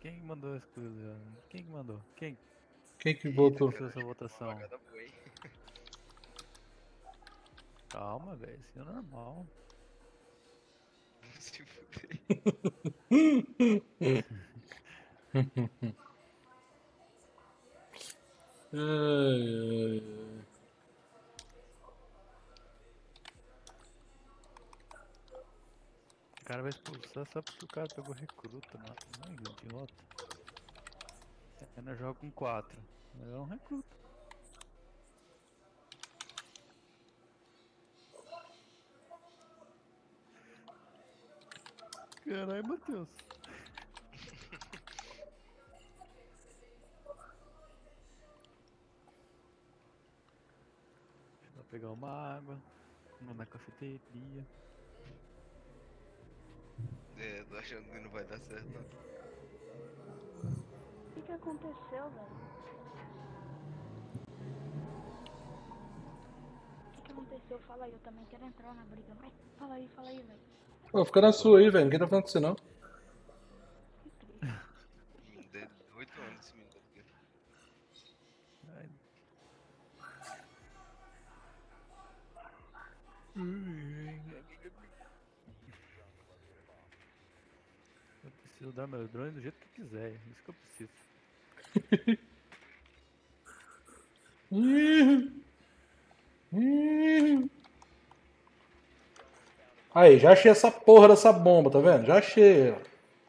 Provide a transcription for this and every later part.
Quem mandou excluir? Quem que mandou? Quem Quem que Eita, votou? fez essa votação? Apagada boa, hein? Calma, velho. Isso é normal. Se fuder. Ai, ai, ai. O cara vai expulsar só porque o cara pegou recruta, mano. Ai, idiota. Ainda joga com 4. É um recruta. Caralho, Matheus. Deixa eu pegar uma água. Vamos na cafeteria. É, tô achando que não vai dar certo, não. O que aconteceu, velho? O que aconteceu? Fala aí, eu também quero entrar na briga. Vai, fala aí, velho. Pô, fica na sua aí, velho. Ninguém tá falando com você, não. Que triste. Me deu 8 anos esse menino aqui. Ai. Eu preciso dar meu drone do jeito que eu quiser. É isso que eu preciso. Aí, já achei essa porra dessa bomba, tá vendo? Já achei. Ó.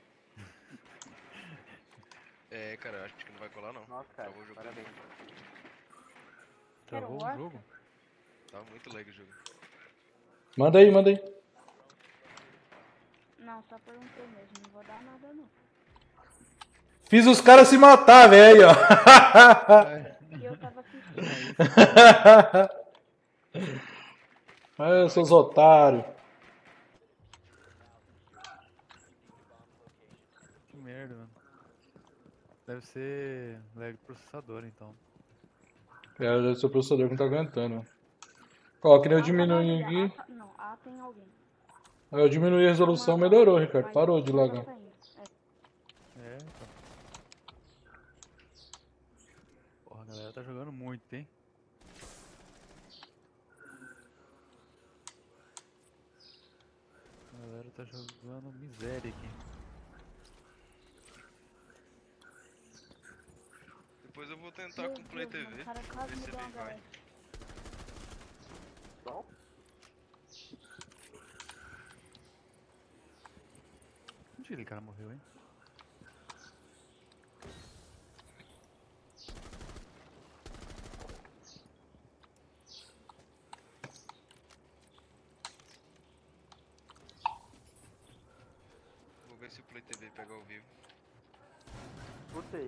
É, cara, eu acho que não vai colar, não. Nossa, cara, Travou o jogo. parabéns. Travou o Oscar? jogo? Tava muito lag o jogo. Manda aí, manda aí. Não, só perguntei mesmo. Não vou dar nada, não. Fiz os caras se matar, velho. E eu tava assistindo. Ai, seus otários. Que merda, mano. Deve ser lag do processador, então. É, deve ser o processador que não tá aguentando. Ó, que nem eu A diminuí tá aqui. não, A tem alguém. Aí eu diminuí a resolução, melhorou, Ricardo. Parou de lagar. lagar. É, então. Porra, a galera tá jogando muito, hein? A galera tá jogando miséria aqui. Depois eu vou tentar com o Play TV. O cara quase Ver me se deu uma ele vai. galera. Bom, Onde aquele cara morreu, hein? Vou ver se o Play TV pega ao vivo. botei.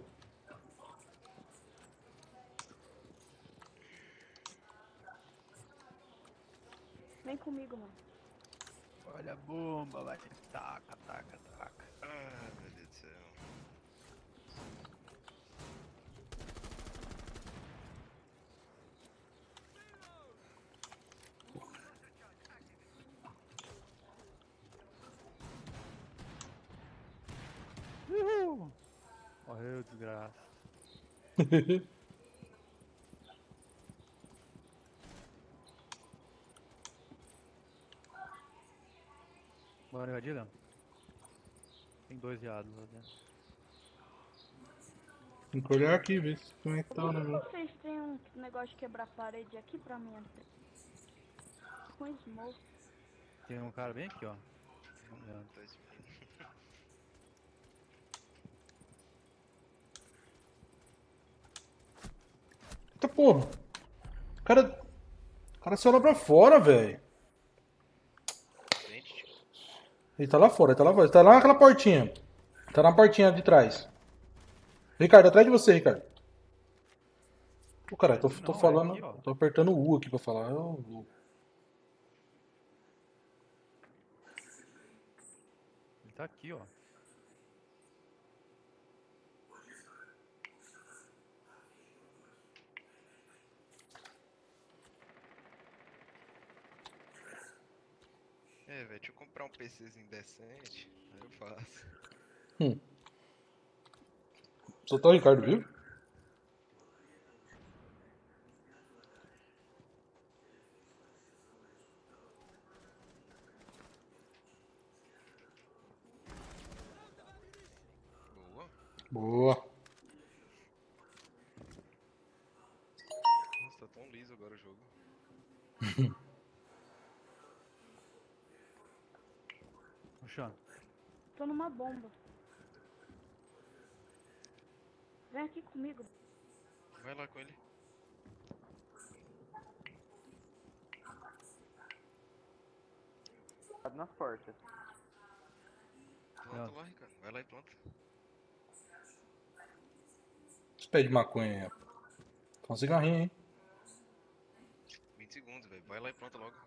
Vem comigo, mano. Olha a bomba, vai. Taca, taca, taca. Ah, meu Deus do céu. Uhul! Morreu, desgraça. Bora invadir, Léo? Tem 2 viados lá dentro. Tem que olhar aqui, ver se como é que tá o Por que negócio. vocês têm um negócio de quebrar parede aqui pra mim entrar? Com smoke. Tem um cara bem aqui, ó. Olhando. Tô esperando. Eita porra. O cara saiu lá pra fora, velho. Frente, tio. Ele tá lá fora, ele tá lá fora. Ele tá lá naquela portinha. Tá na portinha de trás. Ricardo, atrás de você, Ricardo. Pô, caralho, tô Não, é falando. aqui, ó. Tô apertando o U aqui pra falar. Eu- Ele tá aqui, ó. É, velho, deixa eu comprar um PCzinho decente. Aí eu faço. Só tá o Ricardo, viu? Boa. Boa. Nossa, tá tão liso agora o jogo. Puxando. Tô numa bomba. Vem aqui comigo. Vai lá com ele. Abre nas portas. Planta lá, Ricardo. Vai lá e planta. Esse pé de maconha aí. Tá um cigarrinho, hein? 20 segundos, velho. Vai lá e planta logo.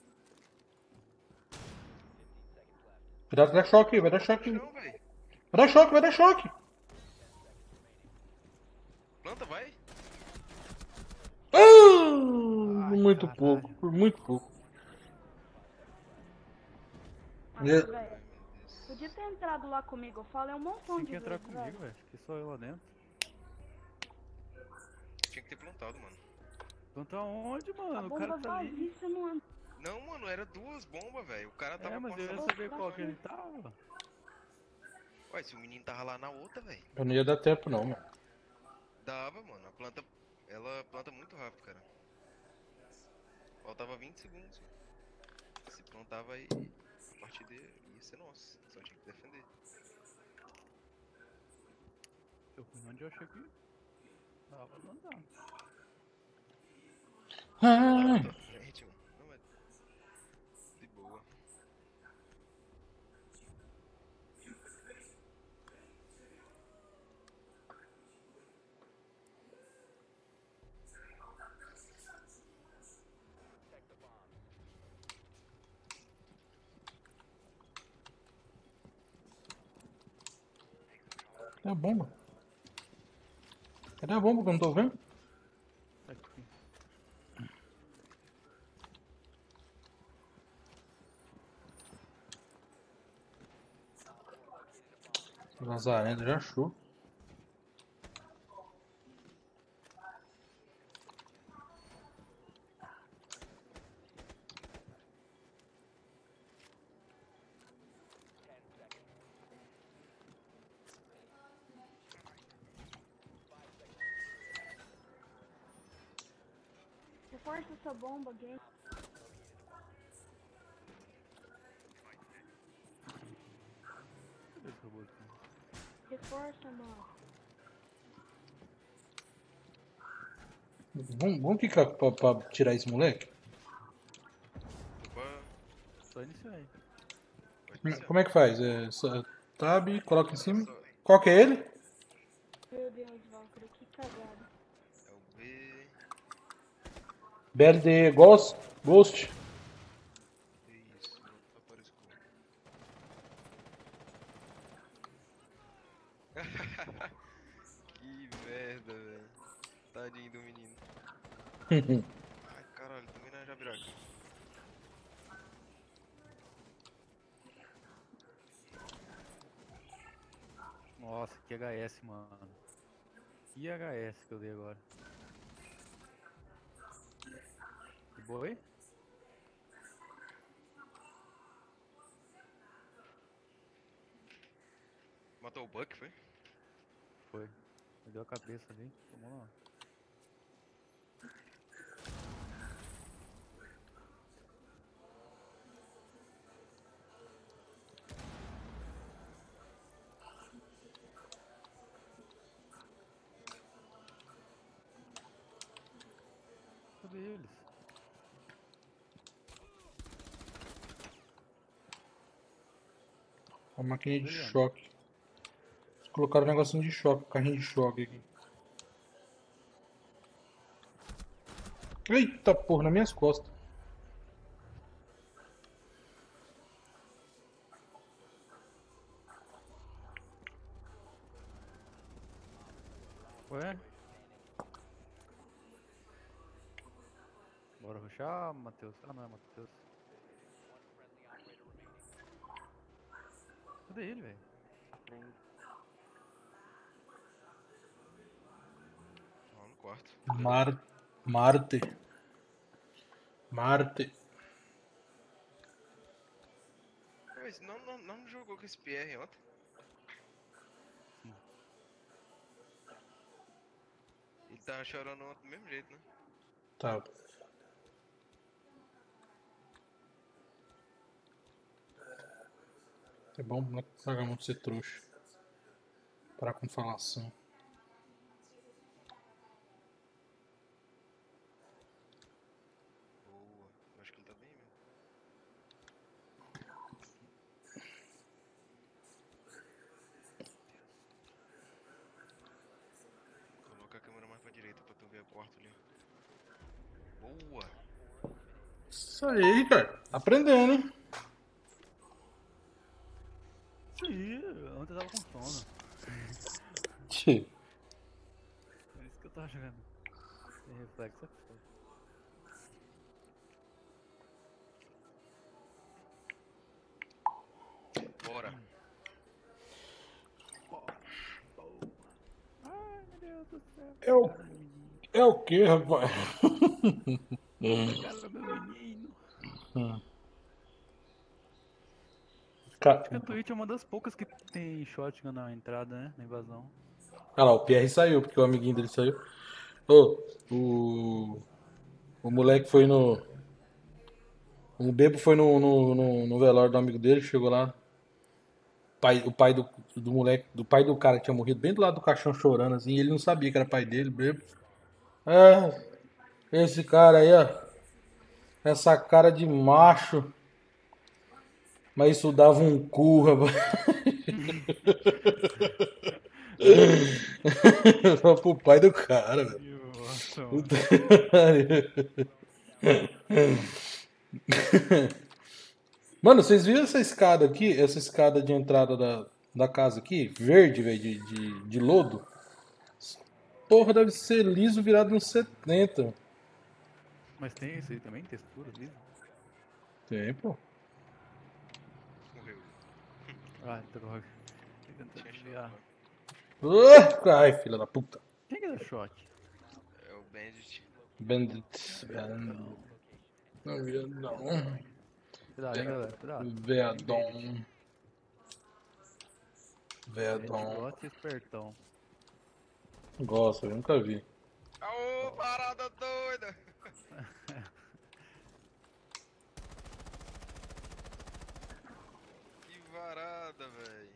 Cuidado que dá choque aí, vai dar choque. Chão, velho. Vai dar choque, vai dar choque. Planta, vai. Ah, muito caralho. pouco, por muito pouco. Ah, É. velho. Ai, meu Deus. Podia ter entrado lá comigo. Eu falei um montão Tinha de que entrar vezes, comigo, velho. velho. Fiquei só eu lá dentro. Tinha que ter plantado, mano. Planta onde, A mano? O bomba cara tá ali. vazia, você não anda. Não, mano, era duas bombas, velho. O cara tava É, mas com eu essa... ia saber qual que ele tava. Ué, se o menino tava lá na outra, velho. Eu não ia dar tempo não, mano. Dava, mano. A planta... Ela planta muito rápido, cara. Faltava 20 segundos. Se plantava aí, a partida ia ser nossa. Só tinha que defender. Eu fui onde eu achei que dava pra andar. Ah, Na tua frente, mano. Não é... De boa. cadê a bomba? Cadê a bomba que eu não tô vendo? Tá aqui. Lazarento já achou. Reforça essa bomba, game. Cadê esse robô aqui? Reforça, mano. Vamos ficar pra tirar esse moleque? Opa, Só iniciar aí. pode iniciar. Como é que faz? Tab, coloca em cima. Só- Qual que é ele? Meu Deus, Valkyrie, que cagada. É o B. BLD Ghost. Ghost. Isso, não apareceu. Que merda, velho. Tadinho do menino. Ai, caralho, também não é Jabiraca. Nossa, que HS, mano. Que HS que eu dei agora. Que boi? Matou o Buck, foi? Foi. Perdeu a cabeça ali. Tomou lá. Cadê eles? A máquina de Brilhante. choque. Eles colocaram um negocinho de choque, carrinho de choque aqui. Eita porra, nas minhas costas. Ué? Bora rushar, Matheus? Ah, não é Matheus. Cadê ele, velho? Na frente. quarto. Marte. Mas não jogou com esse PR ontem? Ele tava chorando ontem do mesmo jeito, né? Tá. É bom não pagar muito ser trouxa. Parar com falação. Boa. Eu acho que ele tá bem mesmo. Coloca a câmera mais pra direita pra tu ver o quarto ali. Boa. Isso aí, cara. Aprendendo, hein? Isso aí, ontem eu tava com sono. Tchê. Por isso que eu tava jogando. Tem reflexo é foda. Bora. Ai, meu Deus do céu. É o, é o que, rapaz? Cara, meu menino. Ca- Acho que a Twitch é uma das poucas que tem shotgun na entrada, né? Na invasão. Ah lá, o Pierre saiu, porque o amiguinho dele saiu. Ô, o moleque foi no. O bebo foi no velório do amigo dele, chegou lá. O pai do moleque, do pai do cara que tinha morrido bem do lado do caixão chorando assim, e ele não sabia que era pai dele, bebo. Ah, esse cara aí, ó. Essa cara de macho. Mas isso dava um cu, rapaz. Só pro pai do cara, velho. Nossa, mano. Puta que pariu. Mano, vocês viram essa escada aqui? Essa escada de entrada da casa aqui? Verde, velho, de lodo? Porra, deve ser liso virado nos 70. Mas tem isso aí também? Textura, liso? Tem, pô. Morreu. Ah, droga. Tentando Tinha desviar. shot. Ai, filha da puta. Quem que deu shot? É o Bandit. Bandit. Não. Não, viadão. Cuidado, hein, galera. Cuidado. Veadão. Gente, Veadão. gosta e espertão. Gosto, eu nunca vi. Aô, parada doida! Que varada, velho.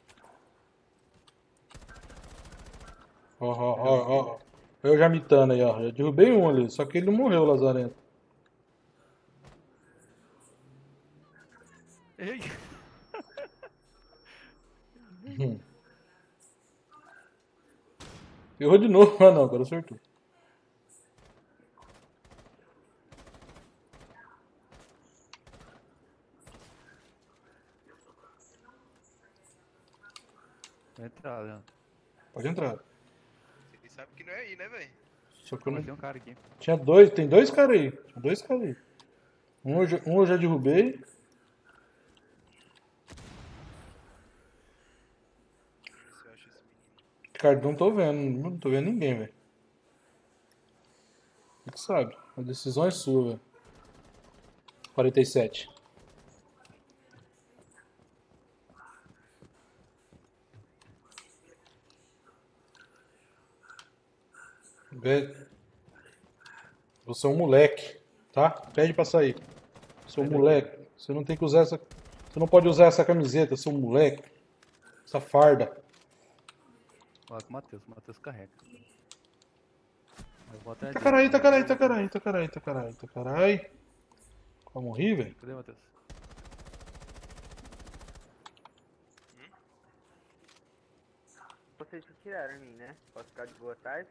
Ó. Eu já mitando aí, ó. Já derrubei um ali, só que ele não morreu, Lazarento. Ei! Errou de novo. Ah, não, agora acertou. Vai entrar, Leandro. Pode entrar. Ele sabe que não é aí, né, velho? Só que eu Mas não... tem um cara aqui. Tinha dois, tem dois caras aí. Tinha dois caras aí. Um eu já derrubei. Deixa eu ver se eu acho esse menino. Ricardo, não tô vendo. Não tô vendo ninguém, velho. Você que sabe. A decisão é sua, velho. 47. Velho. Você é um moleque, tá? Pede pra sair. Seu moleque. Você não tem que usar essa. Você não pode usar essa camiseta, seu moleque. Essa farda. Lá com o Matheus. O Matheus carrega. Eu vou atrás Tá dele. carai. Vai morrer, velho? Cadê o Matheus? Vocês que tiraram em mim, né? Posso ficar de boa tarde?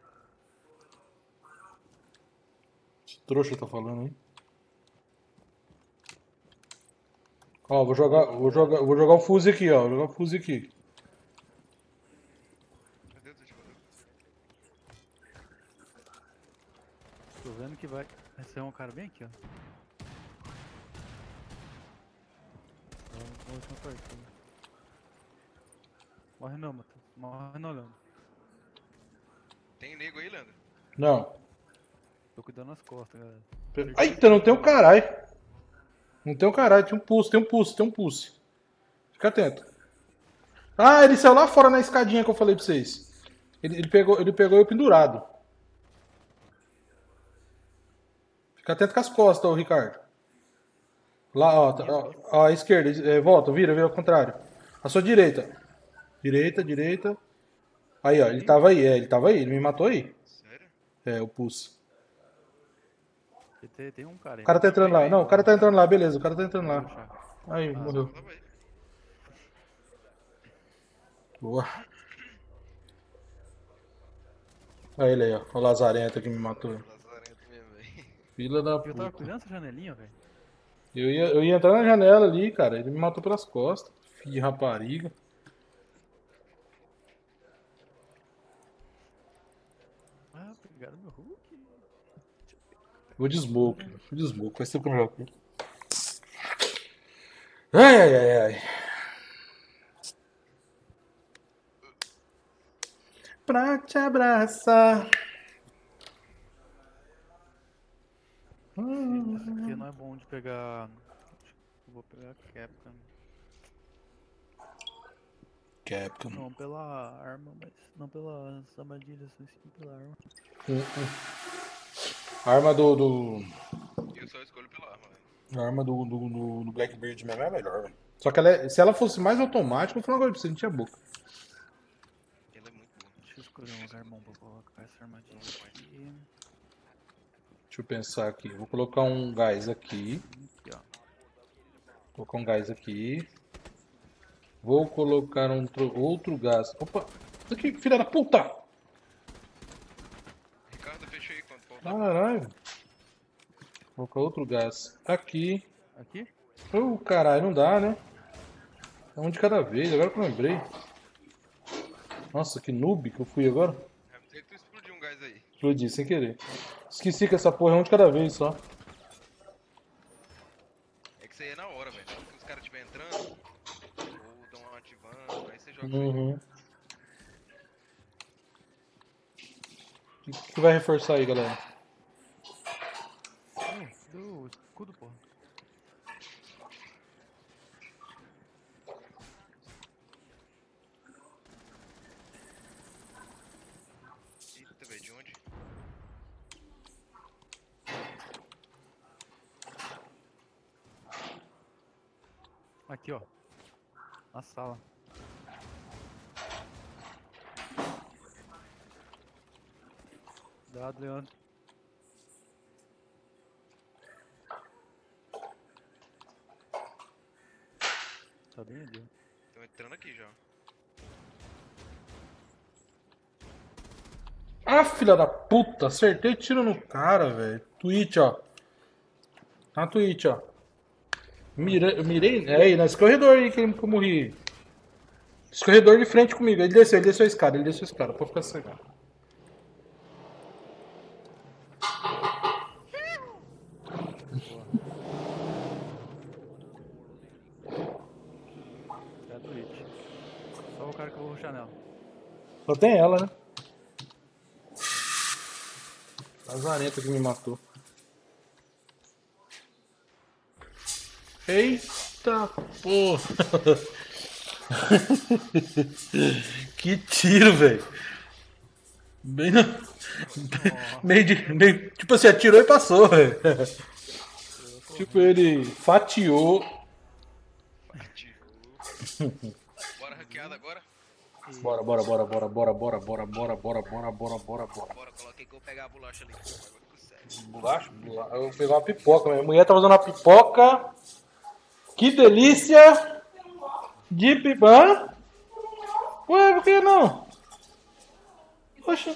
Esse trouxa tá falando, hein? Ó, vou jogar o fuzil aqui, ó. Vou jogar o fuzil aqui. Cadê o teu jogador? Tô vendo que vai ser um cara bem aqui, ó. Vou última partida. Morre não, Matheus. Morre não, Leandro. Tem nego aí, Leandro? Não. Tô cuidando das costas, galera. Eita, não tem um caralho. Não tem um caralho, tem um pulse, tem um pulse, tem um pulse. Fica atento. Ah, ele saiu lá fora na escadinha que eu falei pra vocês. Ele pegou eu pendurado. Fica atento com as costas, ô Ricardo. Lá, ó, ó, à esquerda, volta, vira ao contrário. À sua direita. Direita. Aí, ó, ele tava aí, ele me matou aí. Sério? É, o pulse. Tem um cara aí. O cara tá entrando lá. Não, o cara tá entrando lá, beleza, o cara tá entrando lá. Puxa. Aí, morreu. Tava aí. Boa. Olha ele aí, ó. O lazarento que me matou. Lazarento mesmo, velho. Filha da Eu tava puta. cuidando dessa janelinha, velho. Eu ia entrar na janela ali, cara. Ele me matou pelas costas. Filho de rapariga. Ah, pegaram meu Hulk. Vou de smoke. Vai ser o que melhor. Ai. Pra te abraçar. Esse aqui não é bom de pegar. Acho que eu vou pegar Capcom. Não pela arma, mas. Não pelas armadilhas, mas sim pela arma. A arma do. Eu só escolho pela arma, velho. A arma do Blackbeard mesmo é melhor, velho. Só que se ela fosse mais automática, eu vou falar agora pra você, não tinha boca. Ele é muito bom. Deixa eu escolher um lugar bom pra colocar essa armadilha aqui. Deixa eu pensar aqui. Vou colocar um gás aqui. Aqui, ó. Vou colocar um gás aqui. Vou colocar outro gás. Opa! Aqui, filha da puta! Ricardo, fecha aí quando voltar. Caralho. Vou colocar outro gás aqui. Aqui? Caralho, não dá, né? É um de cada vez, agora que eu lembrei. Nossa, que noob que eu fui agora. É, sei que tu explodiu um gás aí. Explodi, sem querer. Esqueci que essa porra é um de cada vez só. É que isso aí é na hora, velho. Na hora que os caras estiverem entrando, ou estão ativando, aí você joga. Uhum. O que vai reforçar aí, galera? Deu escudo, porra. Eita, velho, de onde? Aqui, ó. Na sala. Cuidado, Leandro. Tá bem ali, ó. Estão entrando aqui já. Ah, filha da puta! Acertei tiro no cara, velho. Twitch, ó. Na Twitch, ó. Mirei. É aí, nesse corredor aí que eu morri. Esse corredor de frente comigo. Ele desceu a escada, Pode ficar cegado. É a Twitch. Só o cara que eu vou rushar nela. Só tem ela, né? Lazarenta que me matou. Eita porra! Que tiro, velho! Bem no... meio, tipo assim, atirou e passou, velho. Tipo, ele fatiou. Bora ranqueada agora? Bora. Bora, coloquei que eu vou pegar a bolacha ali. Agora ficou sério. Bolacha? Eu vou pegar uma pipoca. Minha mulher tá usando uma pipoca. Que delícia! De pipã. Ué, por que não? Poxa.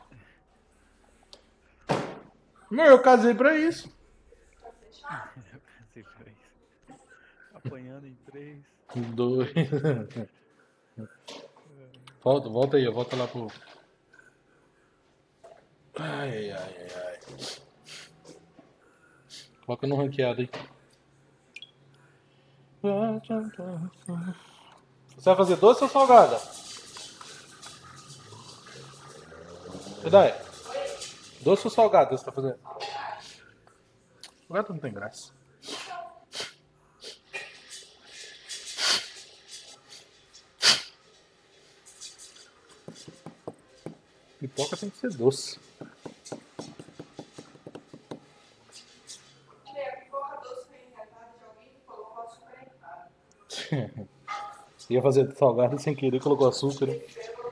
Meu, eu casei pra isso. Sei pra isso. Apanhando em 3. 2. Volta aí, volta lá pro. Ai. Coloca no ranqueado aí. Você vai fazer doce ou salgada? Pedai. Doce ou salgado você tá fazendo? Salgado não tem graça. Pipoca tem que ser doce. Ia fazer salgado sem querer, colocou açúcar. Né?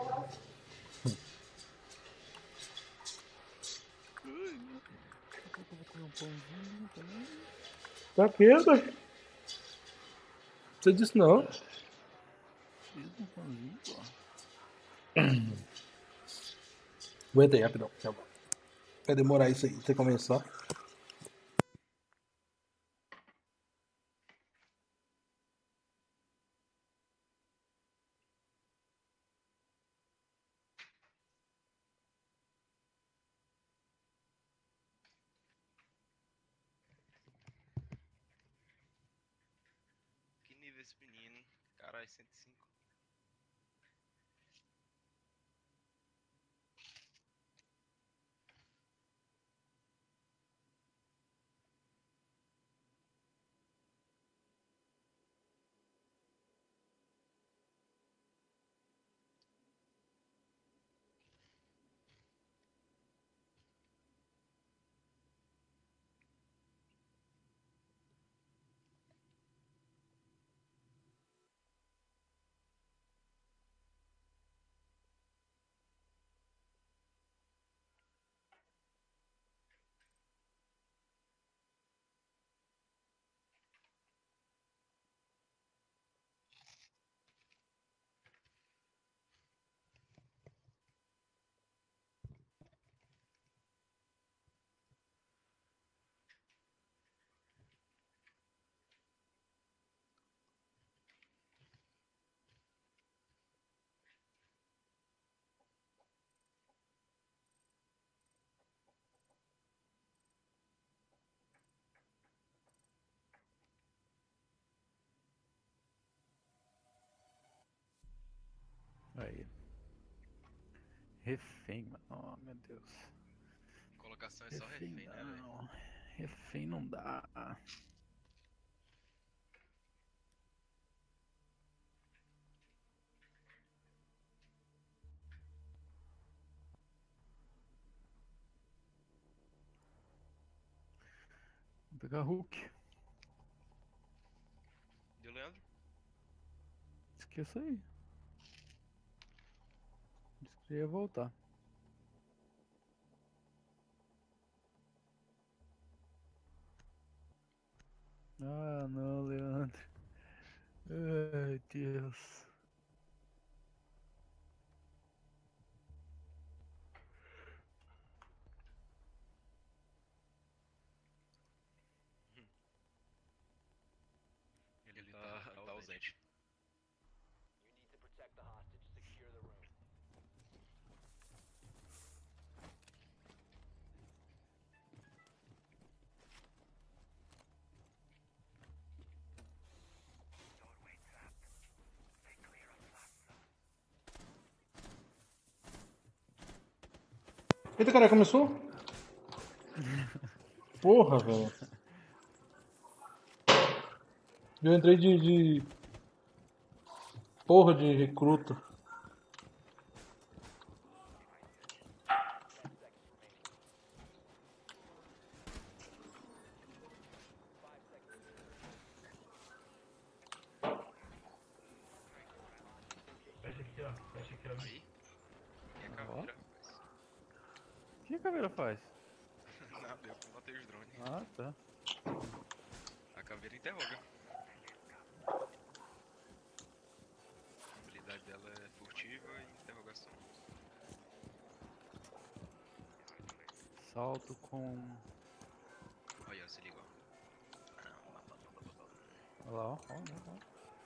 Daqui a pouco eu vou comer um pãozinho também. Tá quente? Você disse não. Fiz um pãozinho, pô. Aguenta aí, rapidão. Vai demorar isso aí, pra você começar. Que nível esse menino? Caralho, 105. Aí. Refém, mano. Oh, meu Deus. Colocação é só refém, né, velho? não. Refém não dá. Vou pegar Hulk. Deu, Leandro? Esqueça aí. Disse que ia voltar. Ah, não, Leandro. Ai, Deus. Ele tá ausente. Eita, cara, começou? Porra, velho. Eu entrei de. Porra de recruta. Fecha aqui, ó. Fecha aqui, ó. Aí. E a caveira, rapaz. O que a caveira faz? Nada, eu matei os drones. Ah, tá. A caveira interroga. A habilidade dela é furtiva e interrogação. Salto com... Olha, se liga, ó. Olha lá, ó. Ó.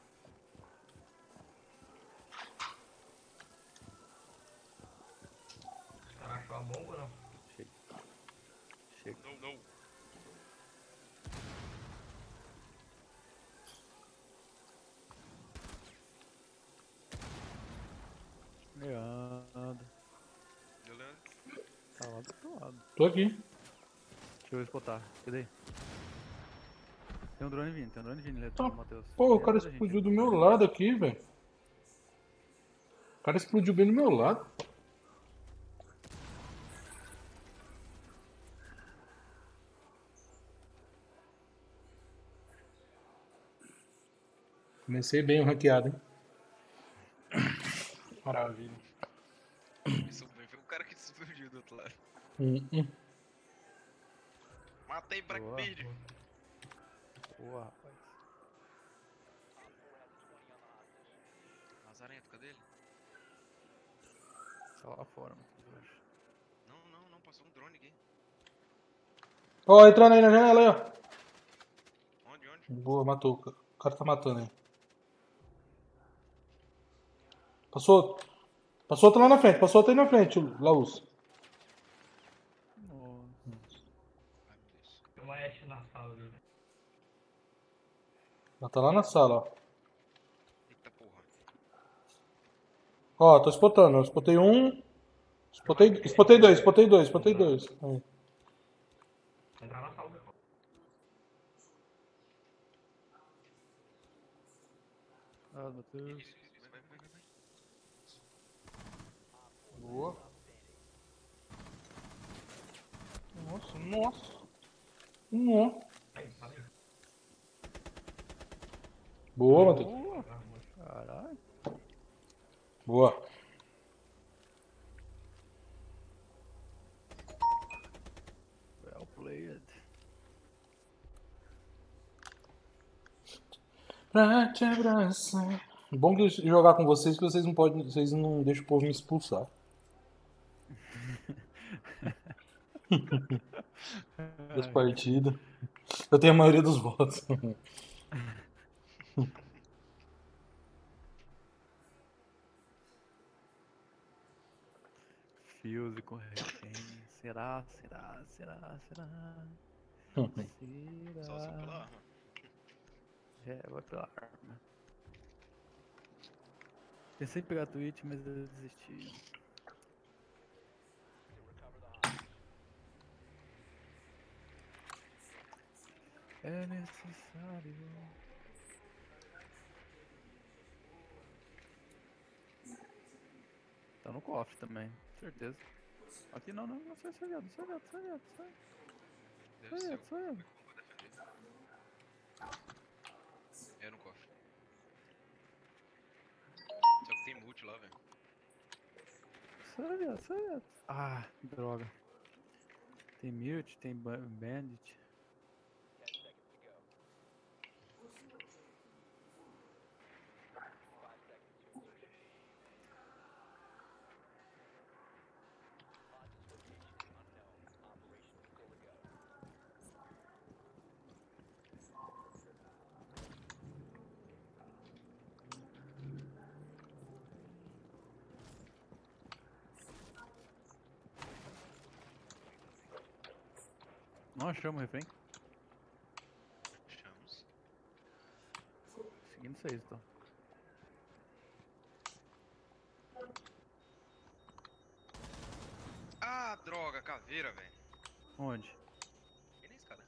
Caraca, uma bomba não? Chega. Não, não. Leandro. Deu, Leandro? Tá lá do outro lado. Tô aqui. Deixa eu spotar. Cadê? Tem um drone vindo, Tá, Matheus. pô, o Bem cara atrás da gente. explodiu do meu lado aqui, velho. O cara explodiu bem do meu lado. Comecei bem o ranqueado, hein? Maravilha. Isso foi o cara que explodiu do outro lado. Hum. Matei Blackbeard. Boa, rapaz. Lazarento, cadê ele? Só lá fora, Matheus, eu acho. Não, passou um drone aqui. Ó, entrando aí na janela aí, ó. Onde? Boa, matou. O cara tá matando aí. Passou. Passou outro lá na frente. Passou outro aí na frente, o Laús. Nossa. Ai, meu Deus. Tem uma Ashe na sala ali. Ela tá lá na sala, ó. Eita porra. Ó, tô spotando. Eu spotei um. Spotei dois. Aí. Entrar na sala. Ah, Matheus. Vai. Boa. Nossa. Aí, fala aí. Boa, Matheus. Boa. Caralho. Boa. Well played. Pra te abraçar. Bom que jogar com vocês que vocês não podem, vocês não deixam o povo me expulsar. Das partidas. Eu tenho a maioria dos votos. Fuse com refém. Será? Só assim pela arma. É, vai pela arma. Pensei em pegar a Twitch, mas eu desisti. É necessário. Tá no cofre também, certeza. Aqui não, sai, sai. Deve ser. Sai. Eu vou defender. É no cofre. Só que tem multi lá, velho. Sai. Ah, droga. Tem mute, tem bandit. Não achamos o refém. Achamos. Seguindo vocês, então. Ah, droga, caveira, velho. Onde? E na escada.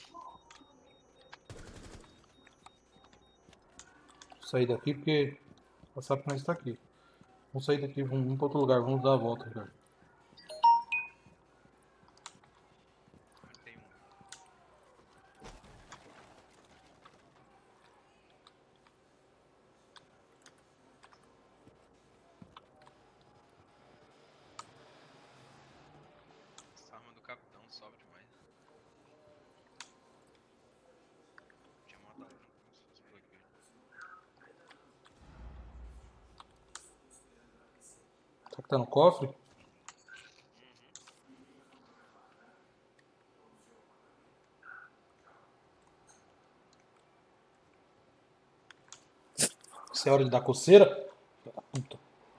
Vou sair daqui porque passar pra nós tá aqui. Vamos sair daqui, vamos pra outro lugar, vamos dar a volta, cara. Onde tem um? Essa arma do capitão sobe demais. Tinha matado como se fosse Blackbeard. Será que tá no cofre? Isso é hora de dar coceira? Puta.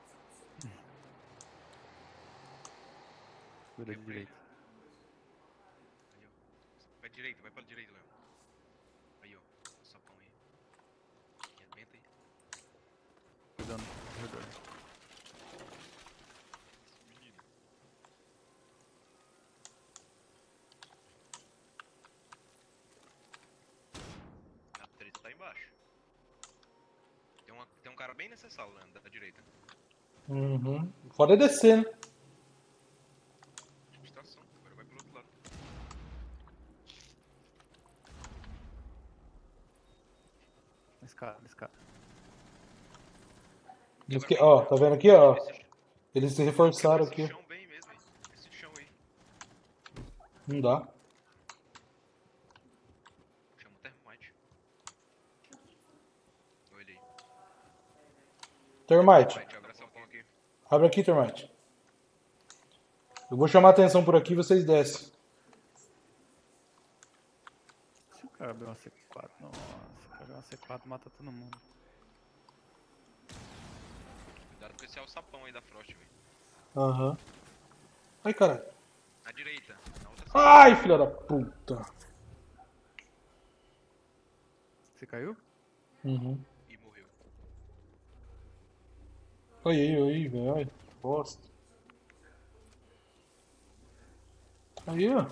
Cuida de direito. Aí, ó. Vai direito, vai pra direita, Léo. Aí, ó. O sapão aí. E arrebenta aí. Cuidando do corredor. Menino. Tem um cara bem nessa sala, Leandro, da direita. Uhum. Foda é descer, né? Estação, agora vai pro outro lado. Na escada, na escada. Diz que, ó, tá vendo aqui, ó? Eles se reforçaram Esse aqui. chão bem mesmo, hein? Esse chão aí. Não dá. Chama o Termite. Olha aí. Termite. Termite, abraça um pouco aqui. Abre aqui, Termite. Eu vou chamar a atenção por aqui, vocês descem. Se o cara abrir uma C4, nossa, se o cara abrir uma C4 mata todo mundo. Cuidado com esse alçapão aí da Frost, velho. Aham. Ai, caralho. Na direita, na outra sala. Ai, filha da puta. Você caiu? Uhum. E morreu. Aí, velho. Ai, que bosta. Aí, ó.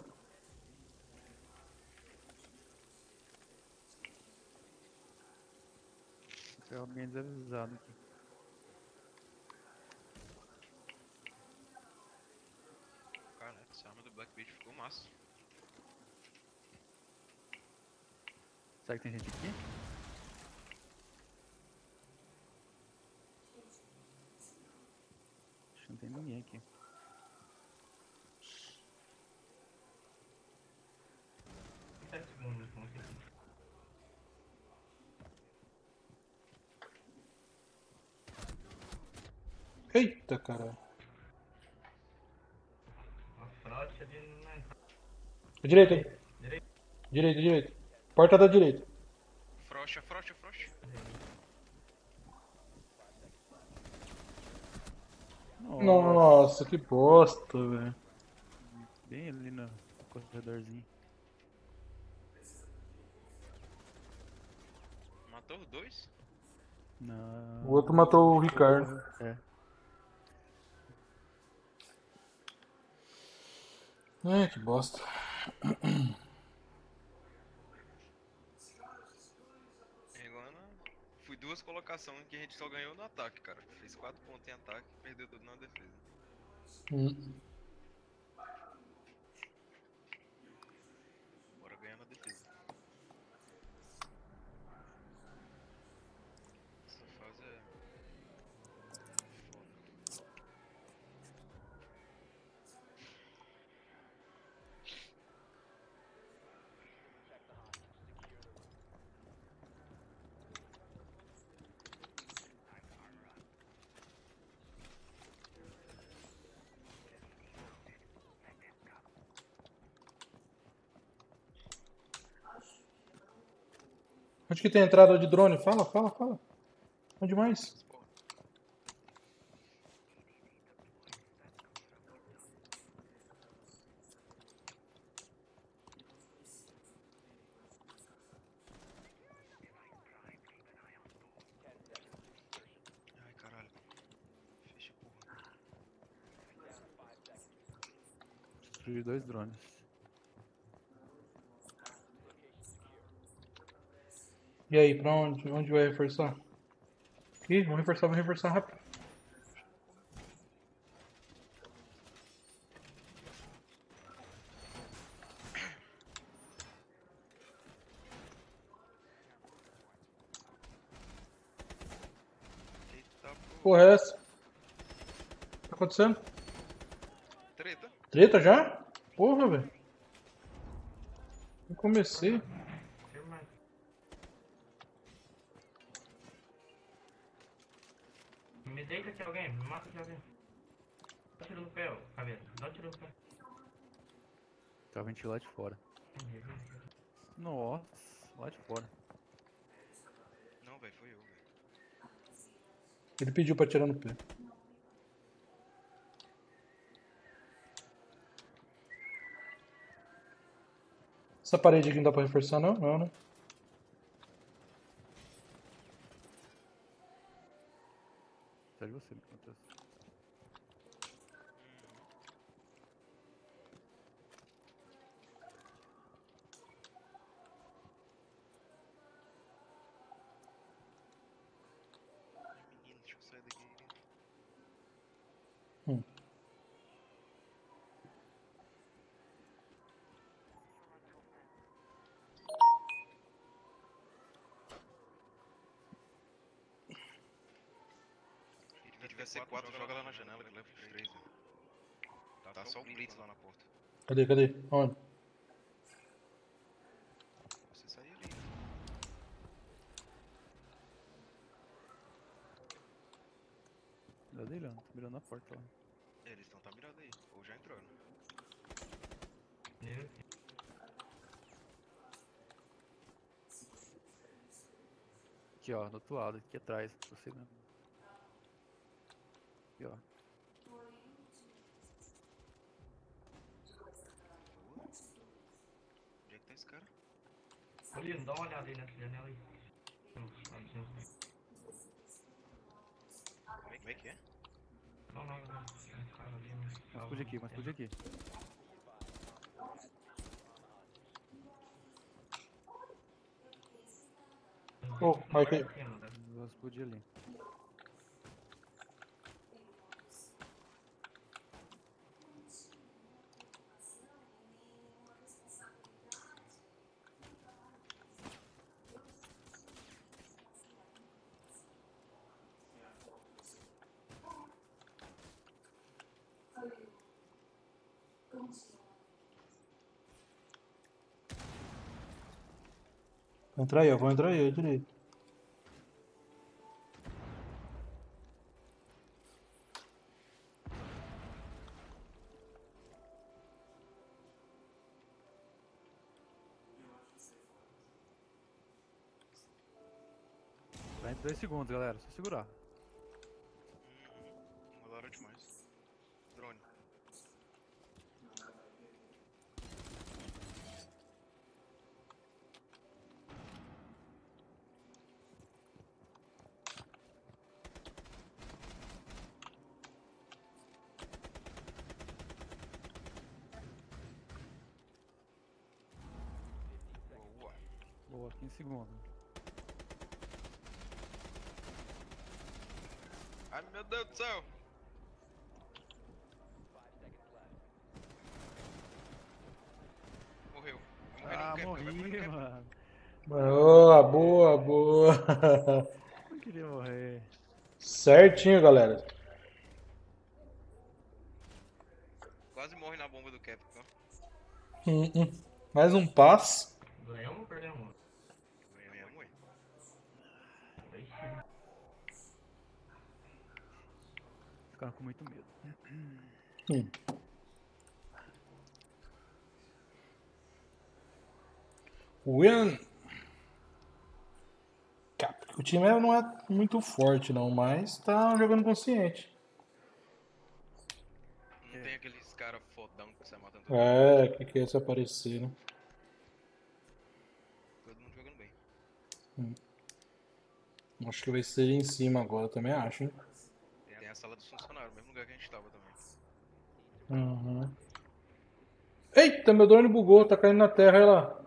Tem alguém desavisado aqui. Cara, essa arma do Black Beach ficou massa. Será que tem gente aqui? Acho que não tem ninguém aqui. Segundos, não sei. Eita, caralho. A fraude ali não é. Direita aí. Direita. Porta da direita. Frost. Nossa, que bosta, velho. Bem ali no corredorzinho. Matou os dois? Não. O outro matou o Ricardo. É. Ai, que bosta. Engana. Fui duas colocações que a gente só ganhou no ataque, cara. Fez 4 pontos em ataque e perdeu tudo na defesa. Bora ganhar na defesa. Essa fase é foda. Onde que tem entrada de drone? Fala. Onde mais? Ai, caralho. Fecha a porra. Destruí 2 drones. E aí, pra onde? Onde vai reforçar? Ih, vamos reforçar rápido. Eita porra. Porra, é essa? O que tá acontecendo? Treta. Treta já? Porra, velho. Eu comecei. Me deita aqui alguém, me mata aqui alguém. Dá tiro no pé, ô, cabeça. Dá tiro no pé. Tá ventilar lá de fora. Nossa, lá de fora. Não, velho, foi eu, velho. Ele pediu pra tirar no pé. Essa parede aqui não dá pra reforçar, não? Não, né? Atrás de você, Matheus. tiver C4, joga lá na janela que leva os 3, velho. Tá só o Blitz lá na porta. Cadê, cadê? Onde? Você sair ali. Tá mirando, tá mirando na porta lá. Eles estão tá mirando aí. Ou já entrou, né? Meu Aqui, ó, do outro lado, aqui atrás, você mesmo. Aqui, ó. Onde é que tá esse cara? Olha, dá uma olhada aí nessa janela aí. Como é que é? Não, não, não. Mas explode aqui, mas explode aqui. Oh, marca aí. Vou explodir ali. Vou entrar aí, ó. Vou entrar aí, ó, direito. Vai em 2 segundos, galera. Só segurar. Uma hora demais. Drone. Boa. Boa, 15 segundos. Ai meu Deus do céu! Morreu. Vai morrer Ah, no cap, vai morrer no morri, cap. mano. Boa, boa, boa. Não queria morrer. Certinho, galera. Quase morre na bomba do cap, ó. Mais um passo. Ganhamos ou perdemos? Ganhamos, ué. Aí sim. Ficaram com muito medo. Hum. O William. O time não é muito forte, não, mas tá jogando consciente. Não tem aqueles cara fodão que sai matando todo mundo. É, que é esse aparecer, né? Todo mundo jogando bem. Acho que vai ser em cima agora, também acho, hein? Tem a sala dos funcionários, o mesmo lugar que a gente tava também. Uhum. Eita, meu drone bugou, tá caindo na terra, olha lá.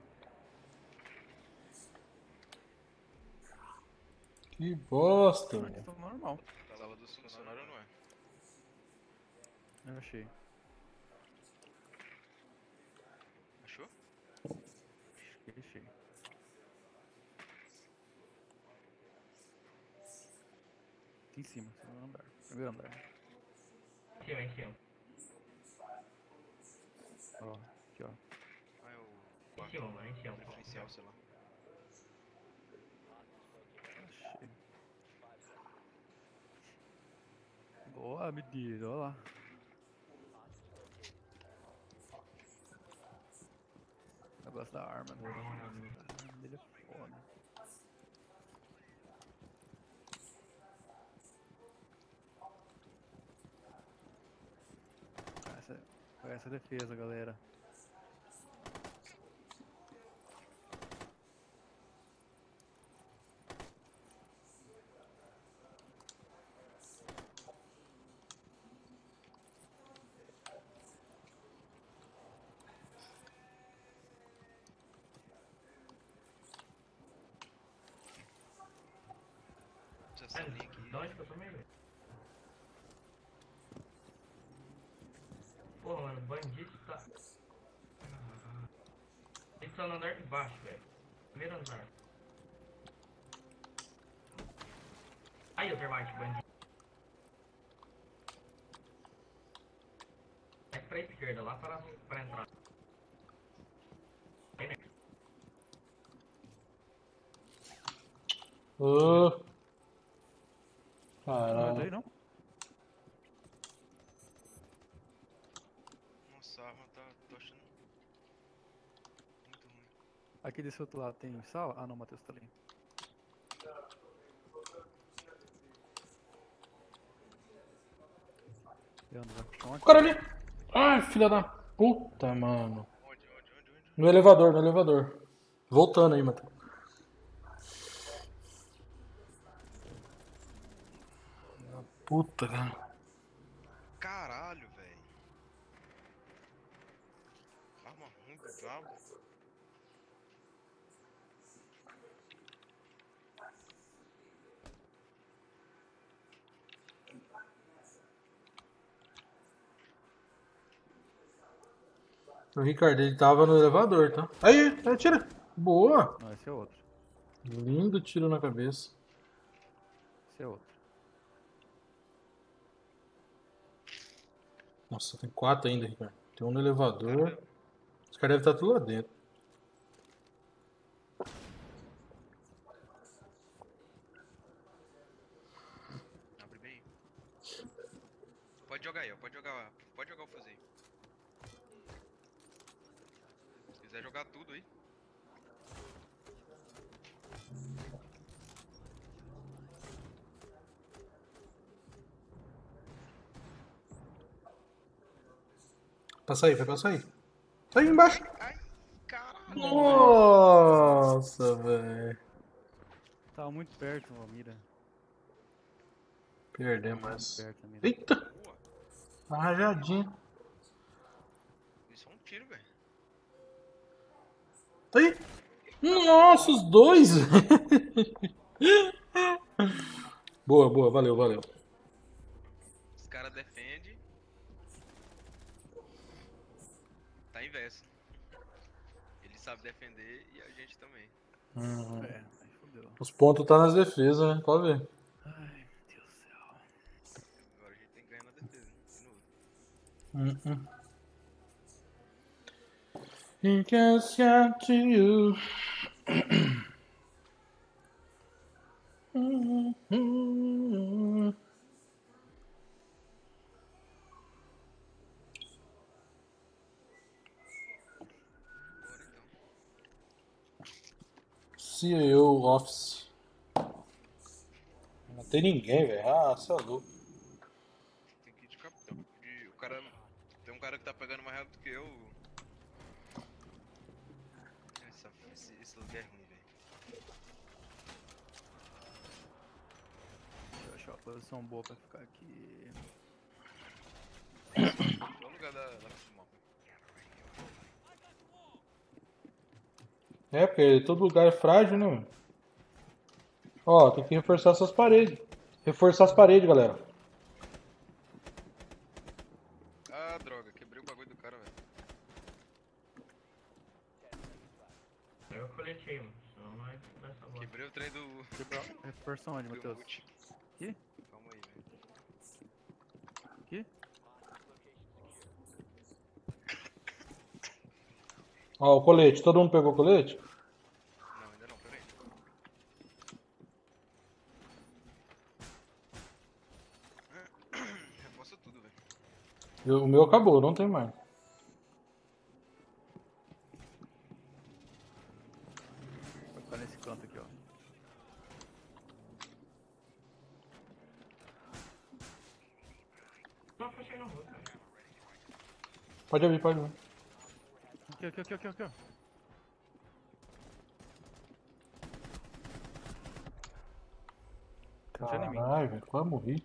Que bosta, Aqui velho. tá normal. Sala dos funcionários não é. Eu achei. Achou? Acho que achei. Aqui em cima, segundo andar. Primeiro andar. Em cima. Ó, aqui ó. Ah, é o Em quarto cima, mano, em cima. preferencial, sei lá. Achei. Boa, medida, olha lá. Negócio da arma, né? A arma dele é foda. Essa é a defesa, galera. Essa salinha aqui. De onde que eu tomei, velho? Porra, mano, bandido tá. Ele tá no andar de baixo, velho. Primeiro andar. Aí, o termite, bandido. pra esquerda, lá pra entrar. Aí, né? Ô, Não é daí caralho. não? Nossa, a arma tô achando muito ruim. Aqui desse outro lado tem sala? Ah não, o Matheus tá ali. Leandro, vai pro chão O aqui. cara ali. Ai, filha da puta, mano. Onde? No elevador, no elevador. Voltando aí, Matheus. Puta, cara. Caralho, velho. Arma ruim do brabo. O Ricardo, ele tava no elevador, tá? Aí, tira. Boa. Não, esse é outro. Lindo tiro na cabeça. Esse é outro. Nossa, tem 4 ainda, Ricardo. Tem um no elevador. Os caras devem estar tudo lá dentro. Abre bem. Pode jogar aí, ó. Pode jogar o fuzil. Se quiser jogar tudo aí. Passa aí, vai passar aí. Tá aí embaixo. Ai, caralho. Nossa, velho. Tava muito perto, ó, mira. Perdemos Muito essa. perto a mira. Eita, Boa. uma rajadinha. Isso é um tiro, velho. Tá aí. Nossa, os dois. Boa, boa, valeu, valeu. Os caras defendem. Tá inverso. Ele sabe defender e a gente também. É, aí fodeu. Os pontos tá nas defesas, né? Pode ver. Ai, meu Deus do céu. Agora a gente tem que ganhar na defesa. De novo. It gets got to you. Bora então. CEO Office. Não tem ninguém, velho. Ah, você é louco. Tem que ir de capitão. O cara. Tem um cara que tá pegando mais rápido que eu. Esse lugar é ruim, velho. Deixa eu achar uma posição boa pra ficar aqui. É o lugar da do mapa. É, porque todo lugar é frágil, né, mano? Ó, tem que reforçar essas paredes. Reforçar as paredes, galera. Ah, droga, quebrei o bagulho do cara, velho. Eu coletei, mano. Senão não é dessa bola. Quebrei o trem do. Reforça onde, do Matheus? mute. Aqui? Calma aí, velho. Aqui? Ó, o colete. Todo mundo pegou o colete? Não, ainda não, peraí. Reforça tudo, velho. O meu acabou, não tem mais. Vai ficar nesse canto aqui, ó. Não, fechei na rua, cara. Pode vir, pode vir. Aqui, ó. Puxando em mim. Caralho, velho. Quase morri.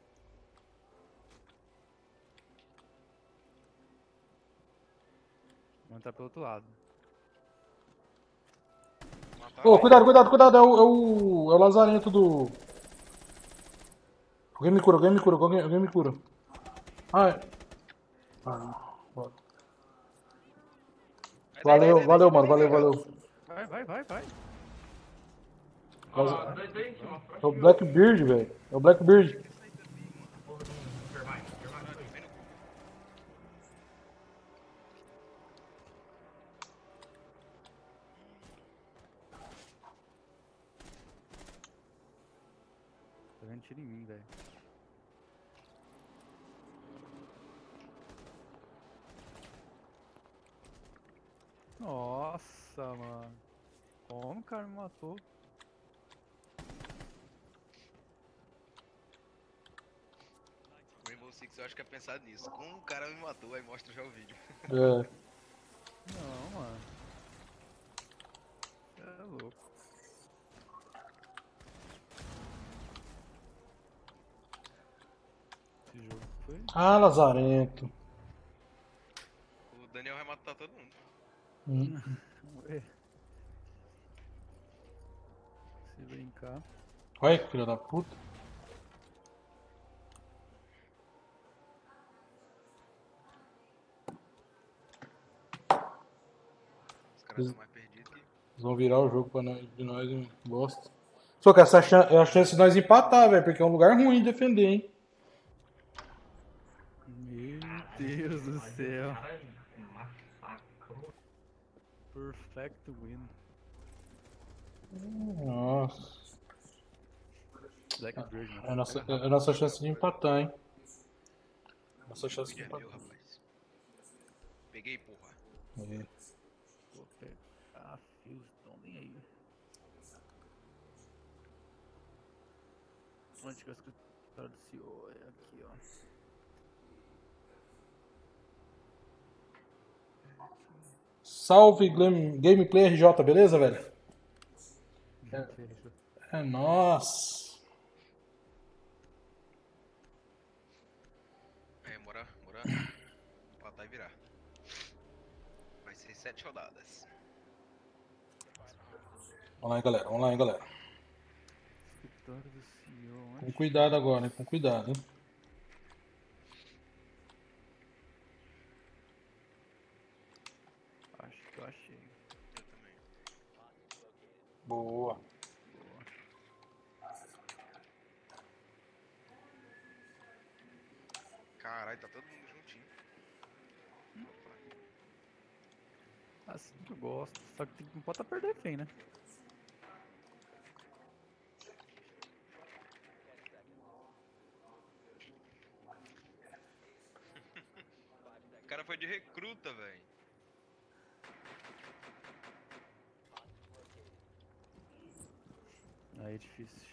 Vamos entrar pelo outro lado. Matar. Ô, cuidado, cuidado, cuidado. É o lazarento do... Alguém me cura, alguém me cura. Ai. Ah, valeu, mano. Valeu. Vai. Olha lá, dois em cima. É o Blackbeard, velho. É o Blackbeard. Porra do Superman. Superman foi. tiro em mim, velho. Nossa, mano. Como o cara me matou? Rainbow Six eu acho que é pensado nisso. Como o cara me matou, aí mostra já o vídeo. É. Não, mano. Cê é louco. Esse jogo foi. Ah, lazarento. O Daniel vai matar todo mundo. Ué. Se brincar. Olha que filho da puta. Os caras estão mais perdidos que. Eles vão virar o jogo pra nós, de nós em bosta. Só que essa é a chance de nós empatar, velho, porque é um lugar ruim de defender, hein? Meu Deus do céu. Cara, massacrou. Perfect win. Nossa. Black Bridge, É a mano. nossa chance de empatar, hein? Nossa chance de É empatar. meu, rapaz. Peguei, porra. É. Vou pegar fios, tão nem aí. Onde que é o escritório do CEO? É aqui, ó. Salve Gameplay RJ, beleza, velho? É nóis. É, bora empatar e virar. Vai ser 7 rodadas. Vamos lá, hein, galera. Vamos lá, hein, galera. Escritório do CEO, Com onde? cuidado agora, hein? Com cuidado, hein? Acho que eu achei. Eu também. Boa. Boa. Caralho, tá todo mundo juntinho. Assim que eu gosto. Só que não pode tá perder feio, né? O cara foi de recruta, velho. Aí é difícil.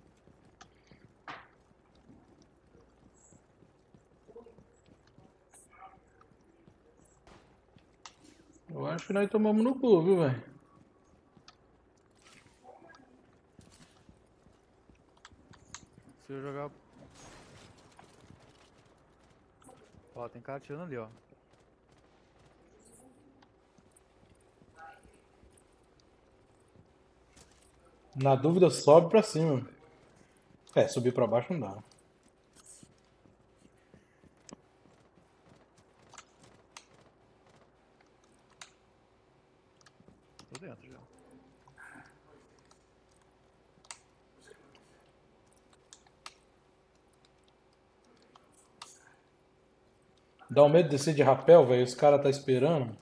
Eu acho que nós tomamos no cu, viu, velho? Se eu jogar. Ó, tem cara atirando ali, ó. Na dúvida, sobe pra cima. É, subir pra baixo não dá. Tô dentro já. Dá um medo de descer de rapel, velho. Os caras tá esperando.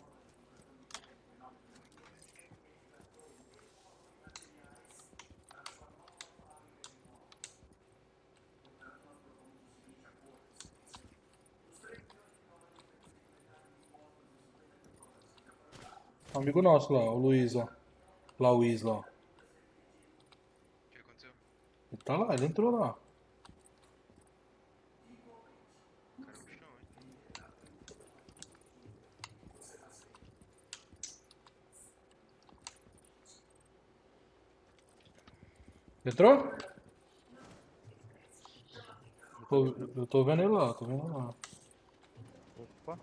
Um amigo nosso lá, o Luiz, ó. Lá o Luiz, lá. Ó. O que aconteceu? Ele tá lá, ele entrou lá. O cara no chão, hein? Entrou? Eu tô vendo ele lá, tô vendo ele lá. Opa.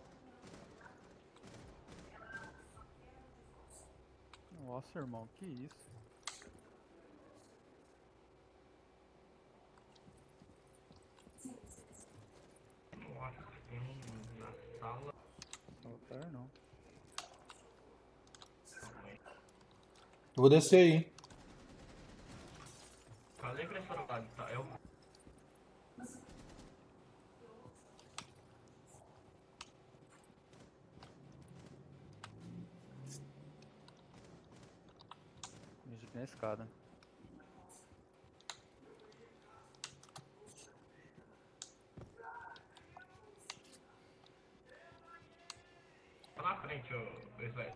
Nossa, irmão, que isso? Nossa, tem um na sala. Saltar não. Eu vou descer aí, hein. Cadê a impressora lá? Tá, é o. Vejo aqui na escada. na frente, o Slash.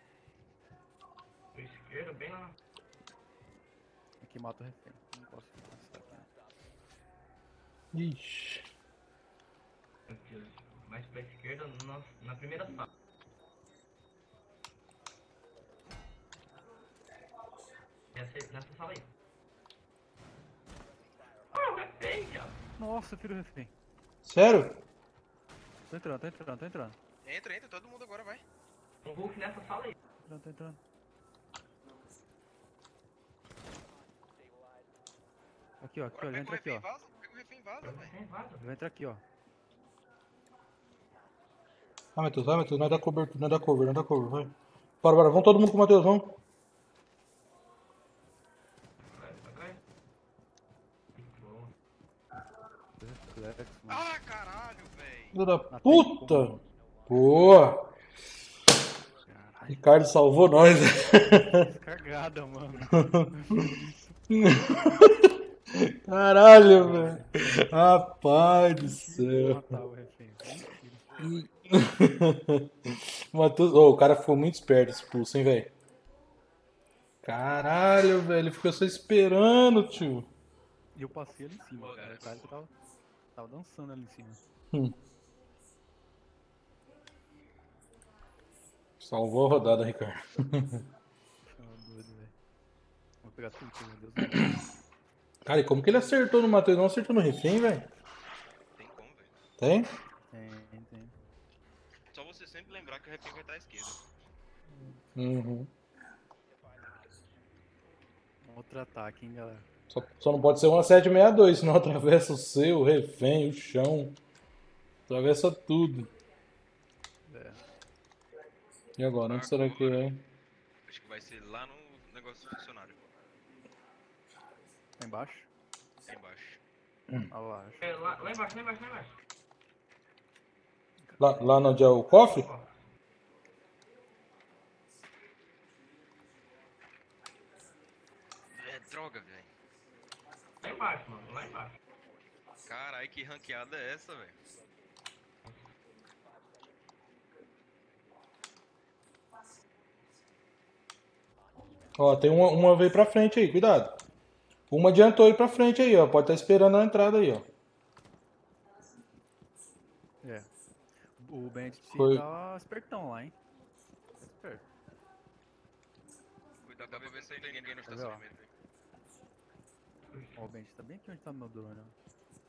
O esquerdo bem lá. Aqui mata o refém. Não posso passar aqui. Ixi. Meu Deus. Mais pra esquerda na primeira sala. Nessa sala aí. Ah, o refém, já. Nossa, filho do refém. Sério? Tô entrando. Entra, todo mundo agora vai. Um Hulk nessa sala aí. Tô entrando. Aqui, ó, Agora ele pega o entra aqui, refém ó. e vaza. Pega o refém e vaza, velho. Refém, vaza. Ele vai entrar aqui, ó. Vai, Matheus, não é da cover, vai. Bora, vamos todo mundo com o Matheus, vamos. Vai atrás. Boa. Reflexo, mano. Ah, caralho, velho. Filho da Ah, puta! tem como. Boa! Caralho, Ricardo salvou nós. cagada, mano. Caralho, velho. Rapaz do Vou céu. matar o refém. Mentira. Matheus, ô, o cara ficou muito esperto, expulso, hein, velho. Caralho, velho. Ele ficou só esperando, tio. E eu passei ali em cima, cara. O cara que tava dançando ali em cima. Salvou a rodada, Ricardo. Ah, doido, velho. Vou pegar tudo, meu Deus. Cara, e como que ele acertou no Matheus? Não acertou no refém, velho? Tem como, velho. Tem? Tem. Só você sempre lembrar que o refém vai estar à esquerda. Uhum. Outro ataque, hein, galera. Só não pode ser uma 762, senão atravessa o seu, o refém, o chão. Atravessa tudo. É. E agora? Onde será que é? Acho que vai ser lá no negócio do funcionário. Lá embaixo? Aí embaixo. Ah lá, acho. É, lá embaixo. Lá onde é o cofre? Ó, É droga, velho. lá embaixo, mano. Lá embaixo. Caralho, que ranqueada é essa, velho? Ó, tem uma veio pra frente aí, cuidado. Uma adiantou aí pra frente aí, ó. Pode estar esperando a entrada aí, ó. É. O Bandit Foi. tá espertão lá, hein? Tá esperto. Cuidado pra ver se não tem ninguém no Tá vendo, ó? estacionamento, velho. Ó, o Bandit tá bem aqui onde tá meu drone, ó.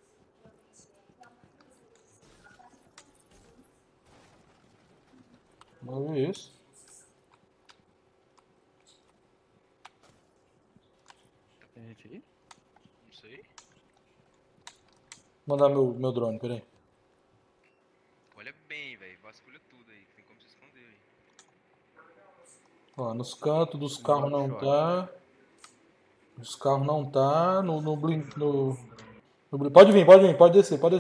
Vamos ver isso. Tem gente aí? Não sei. Mandar meu drone, peraí. Olha bem, velho. Vasculha tudo aí. Tem como se esconder aí. Ó, nos cantos dos carros não shot. tá. Os carros não tá. No blink. Pode vir, pode descer. Pode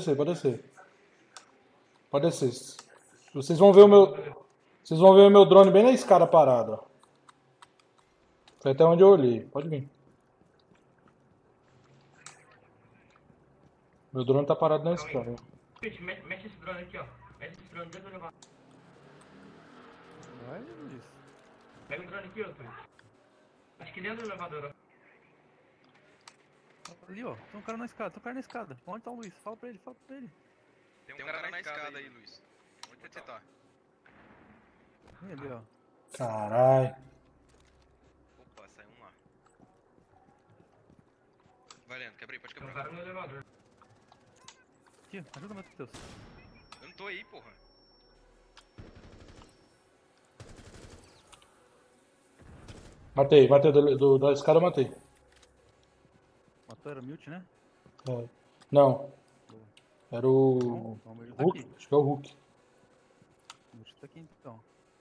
descer. Vocês vão ver o meu drone bem na escada parado, ó. Foi até onde eu olhei. Pode vir. Meu drone tá parado na escada. Twitch, mexe esse drone aqui, ó. Mexe esse drone dentro do elevador. Vai, Luiz. Pega o drone aqui, ó, Twitch. Acho que dentro do elevador, ó. Ali, ó. Tem um cara na escada. Onde tá o Luiz? Fala pra ele. Tem um cara na escada aí, Luiz. Onde você tá? Vem ali, ó. Caralho. Opa, saiu um lá. Vai, Leandro, quebra aí, pode Tem um quebrar. cara no elevador. Aqui, ajuda o Matheus. Eu não tô aí, porra. Matei da escada eu matei. Matou, era mute, né? É. Não. Era o. Vamos ele tá Hulk? aqui. Acho que é o Hulk. O mute tá aqui, então.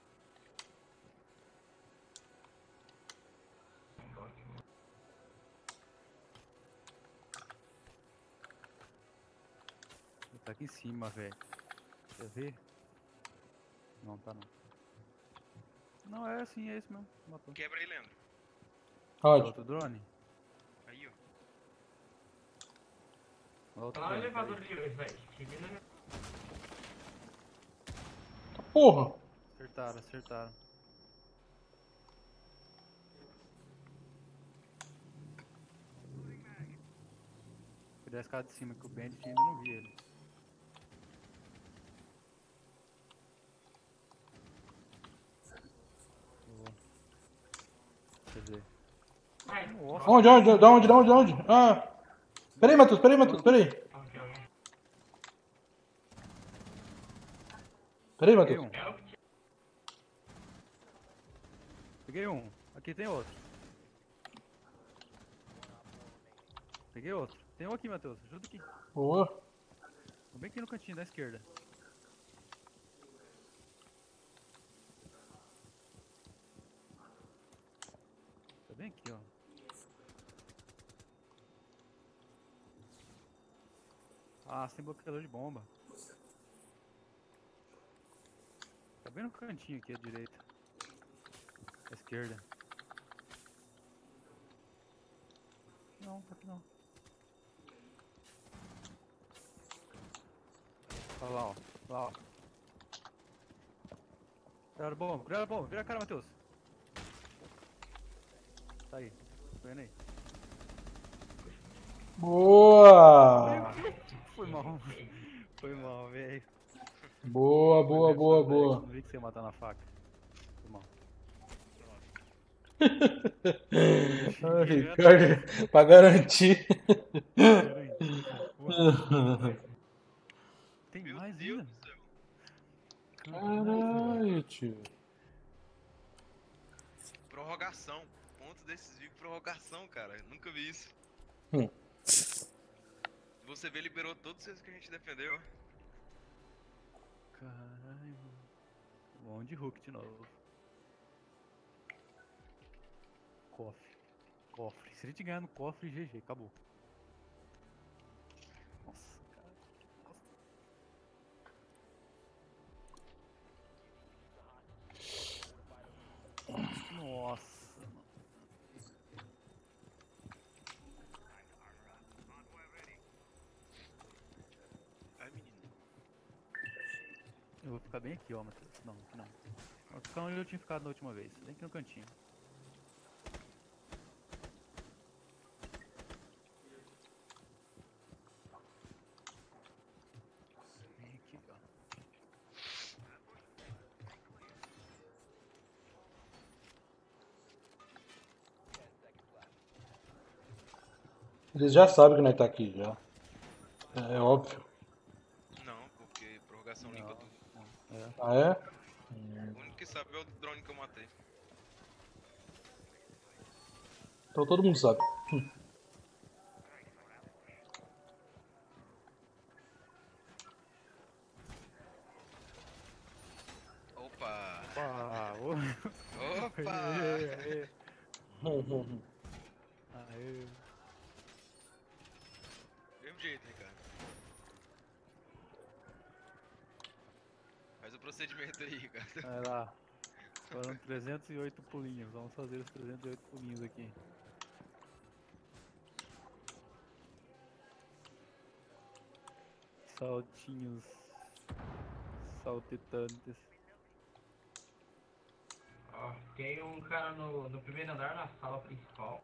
Ele tá aqui em cima, velho. Quer ver? Não, tá não. Não, é assim, é esse mesmo. Matou. Quebra aí, Leandro. Onde? Outro drone? Aí, ó. Outro Tá lá no drone, elevador peraí. ali, velho. Cheguei no elevador. Porra! Acertei Acertaram, acertaram. Fui a escada de cima que o Bandit ainda não vi ele. Boa. Quer dizer. Ai, Nossa. Onde? Da onde? Ah. Peraí, Matheus, peraí. ok, ok. Peguei Peraí, Matheus. um. É o que tinha. Peguei um. Aqui tem outro. Peguei outro. Tem um aqui, Matheus. Ajuda aqui. Boa. Tô bem aqui no cantinho da esquerda. Tá bem aqui, ó. Ah, sem bloqueador de bomba. Tá bem no cantinho aqui à direita. À esquerda. Não, tá aqui não. Olha lá, ó. Lá, ó. Cuidado bom. Vira a cara, Matheus. Tá aí. Tô vendo aí. Boa. Foi mal. Foi mal, velho. Boa. Não vi que você ia matar na faca. Foi mal. Ah, Ricardo, pra garantir. Tem Meu mais Deus ainda? do céu. Caralho, tio. Prorrogação. Pontos decisivo, prorrogação, cara. Nunca vi isso. Hum. Você vê, liberou todos esses que a gente defendeu. Caralho. Bom de Hulk de novo. Cofre. Se a gente ganhar no cofre, GG, acabou. Nossa, cara. Nossa. Ai, menino. Eu vou ficar bem aqui, ó, Matheus. Não, aqui não. Vou ficar onde eu tinha ficado na última vez. Bem aqui no cantinho. Bem aqui, ó. Eles já sabem que nós tá aqui já. É óbvio. Não, porque prorrogação limpa tudo. É. Ah, é? O único que sabe é o drone que eu matei. Então todo mundo sabe. Opa! Opa! Opa! Aê! Aê! Mesmo jeito, Ricardo. Faz o procedimento aí, Ricardo. Vai lá. Foram 308 pulinhos. Vamos fazer os 308 pulinhos aqui. Saltinhos saltitantes. Ó, tem um cara no primeiro andar na sala principal.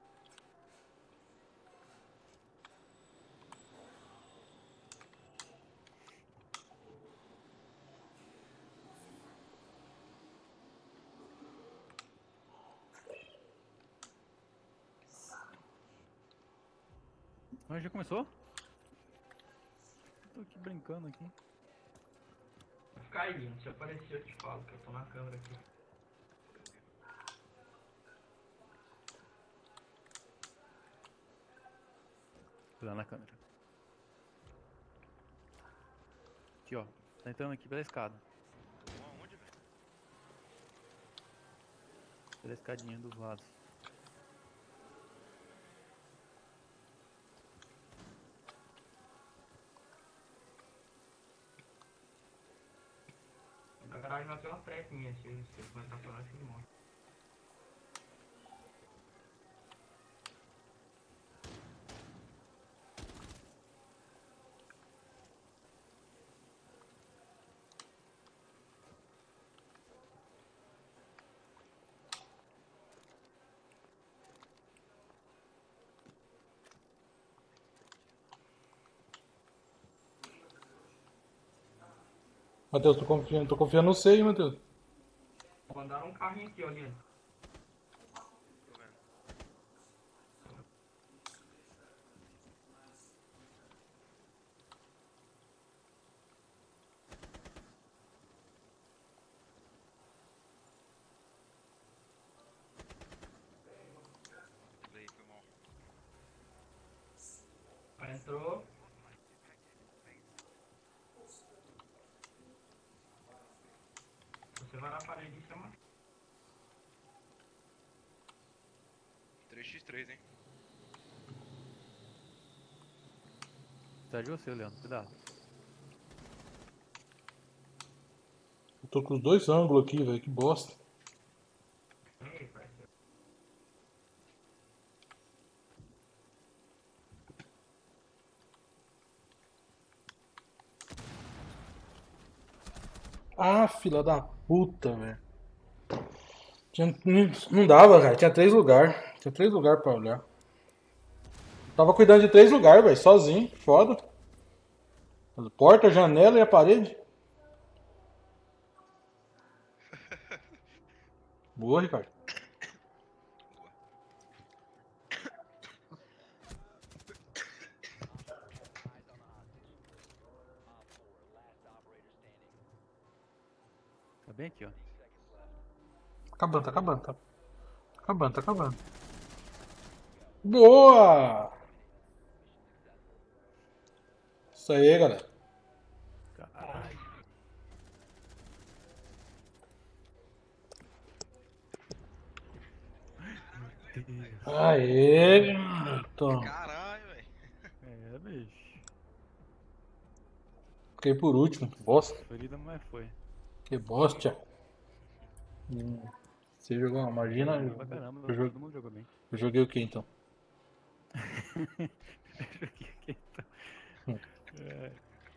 Mas já começou? Tô aqui brincando aqui. Fica aí, se aparecer eu te falo, que eu tô na câmera aqui. Lá na câmera. Aqui, ó. Tá entrando aqui pela escada. Aonde, velho? Pela escadinha dos lados. Na garagem vai ter uma trap minha, se eu começar a falar assim, morre. Matheus, tô confiando no você, hein, Matheus. Mandaram um carrinho aqui, olha. Tô vendo. Delay, foi mal. Aí entrou. Você vai na parede e chama. 3x3, hein? Tá de você, Leandro. Cuidado. Eu tô com os dois ângulos aqui, velho. Que bosta. Ei, parceiro. Ah, fila da puta, velho. Não dava, cara. Tinha 3 lugares. Tinha 3 lugares pra olhar. Tava cuidando de 3 lugares, velho. Sozinho. Foda. Porta, janela e a parede. Boa, Ricardo. Boa. Tá bem aqui, ó. Tá acabando, tá acabando. Tá acabando, tá acabando. Boa! Isso aí, galera. Caralho. Meu Deus. Aê, garoto. Caralho, velho. É, bicho. Fiquei por último. Que bosta. Ferida, mas foi. Que bosta. Você jogou, imagina. Bem pra caramba, Eu, todo mundo jogou bem. eu joguei o que então? Joguei aqui, então. É,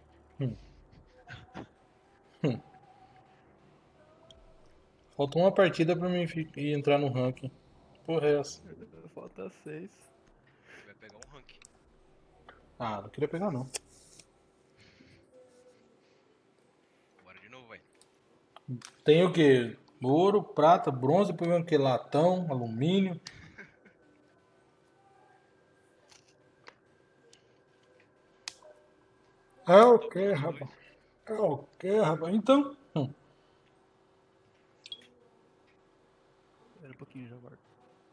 Faltou uma partida pra mim ir entrar no ranking. Porra, é essa? falta 6. Vai pegar um rank. Ah, não queria pegar não. Bora de novo, velho. Tem o que? Ouro, prata, bronze, depois vem o que? Latão, alumínio. É o que, rapaz? É o que, rapaz? Então. Espera um pouquinho, já guardo.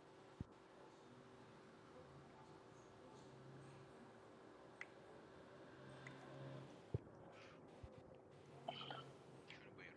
Deixa eu ir no banheiro.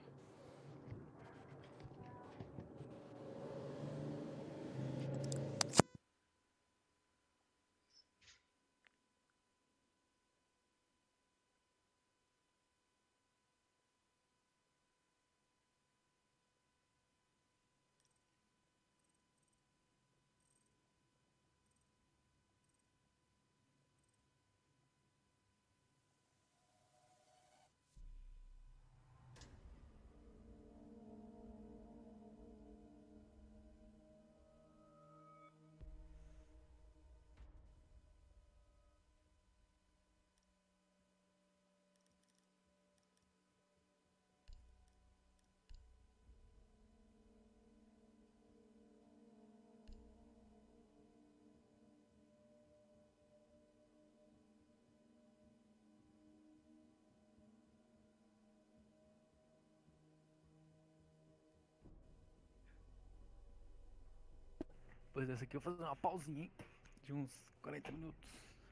Depois dessa aqui eu vou fazer uma pausinha, hein? De uns 40 minutos.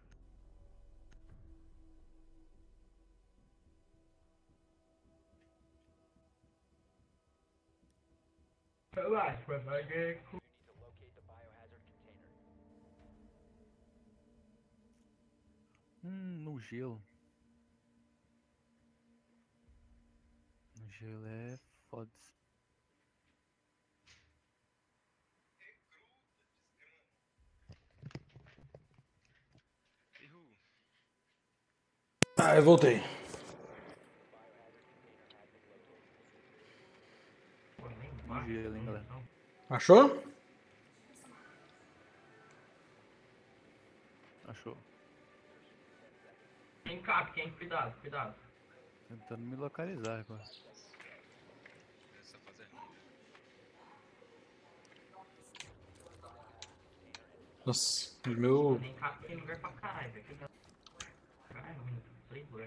Relaxa, vai ganhar. No gelo. No gelo é foda. Errou. Ah, eu voltei. No gelo, hein, galera. Achou? Tem cap, quem? Cuidado, cuidado. Tentando me localizar agora. Essa fase é ruim. Nossa, o meu. Tem lugar pra caralho, velho. Caralho, mano. Playboy.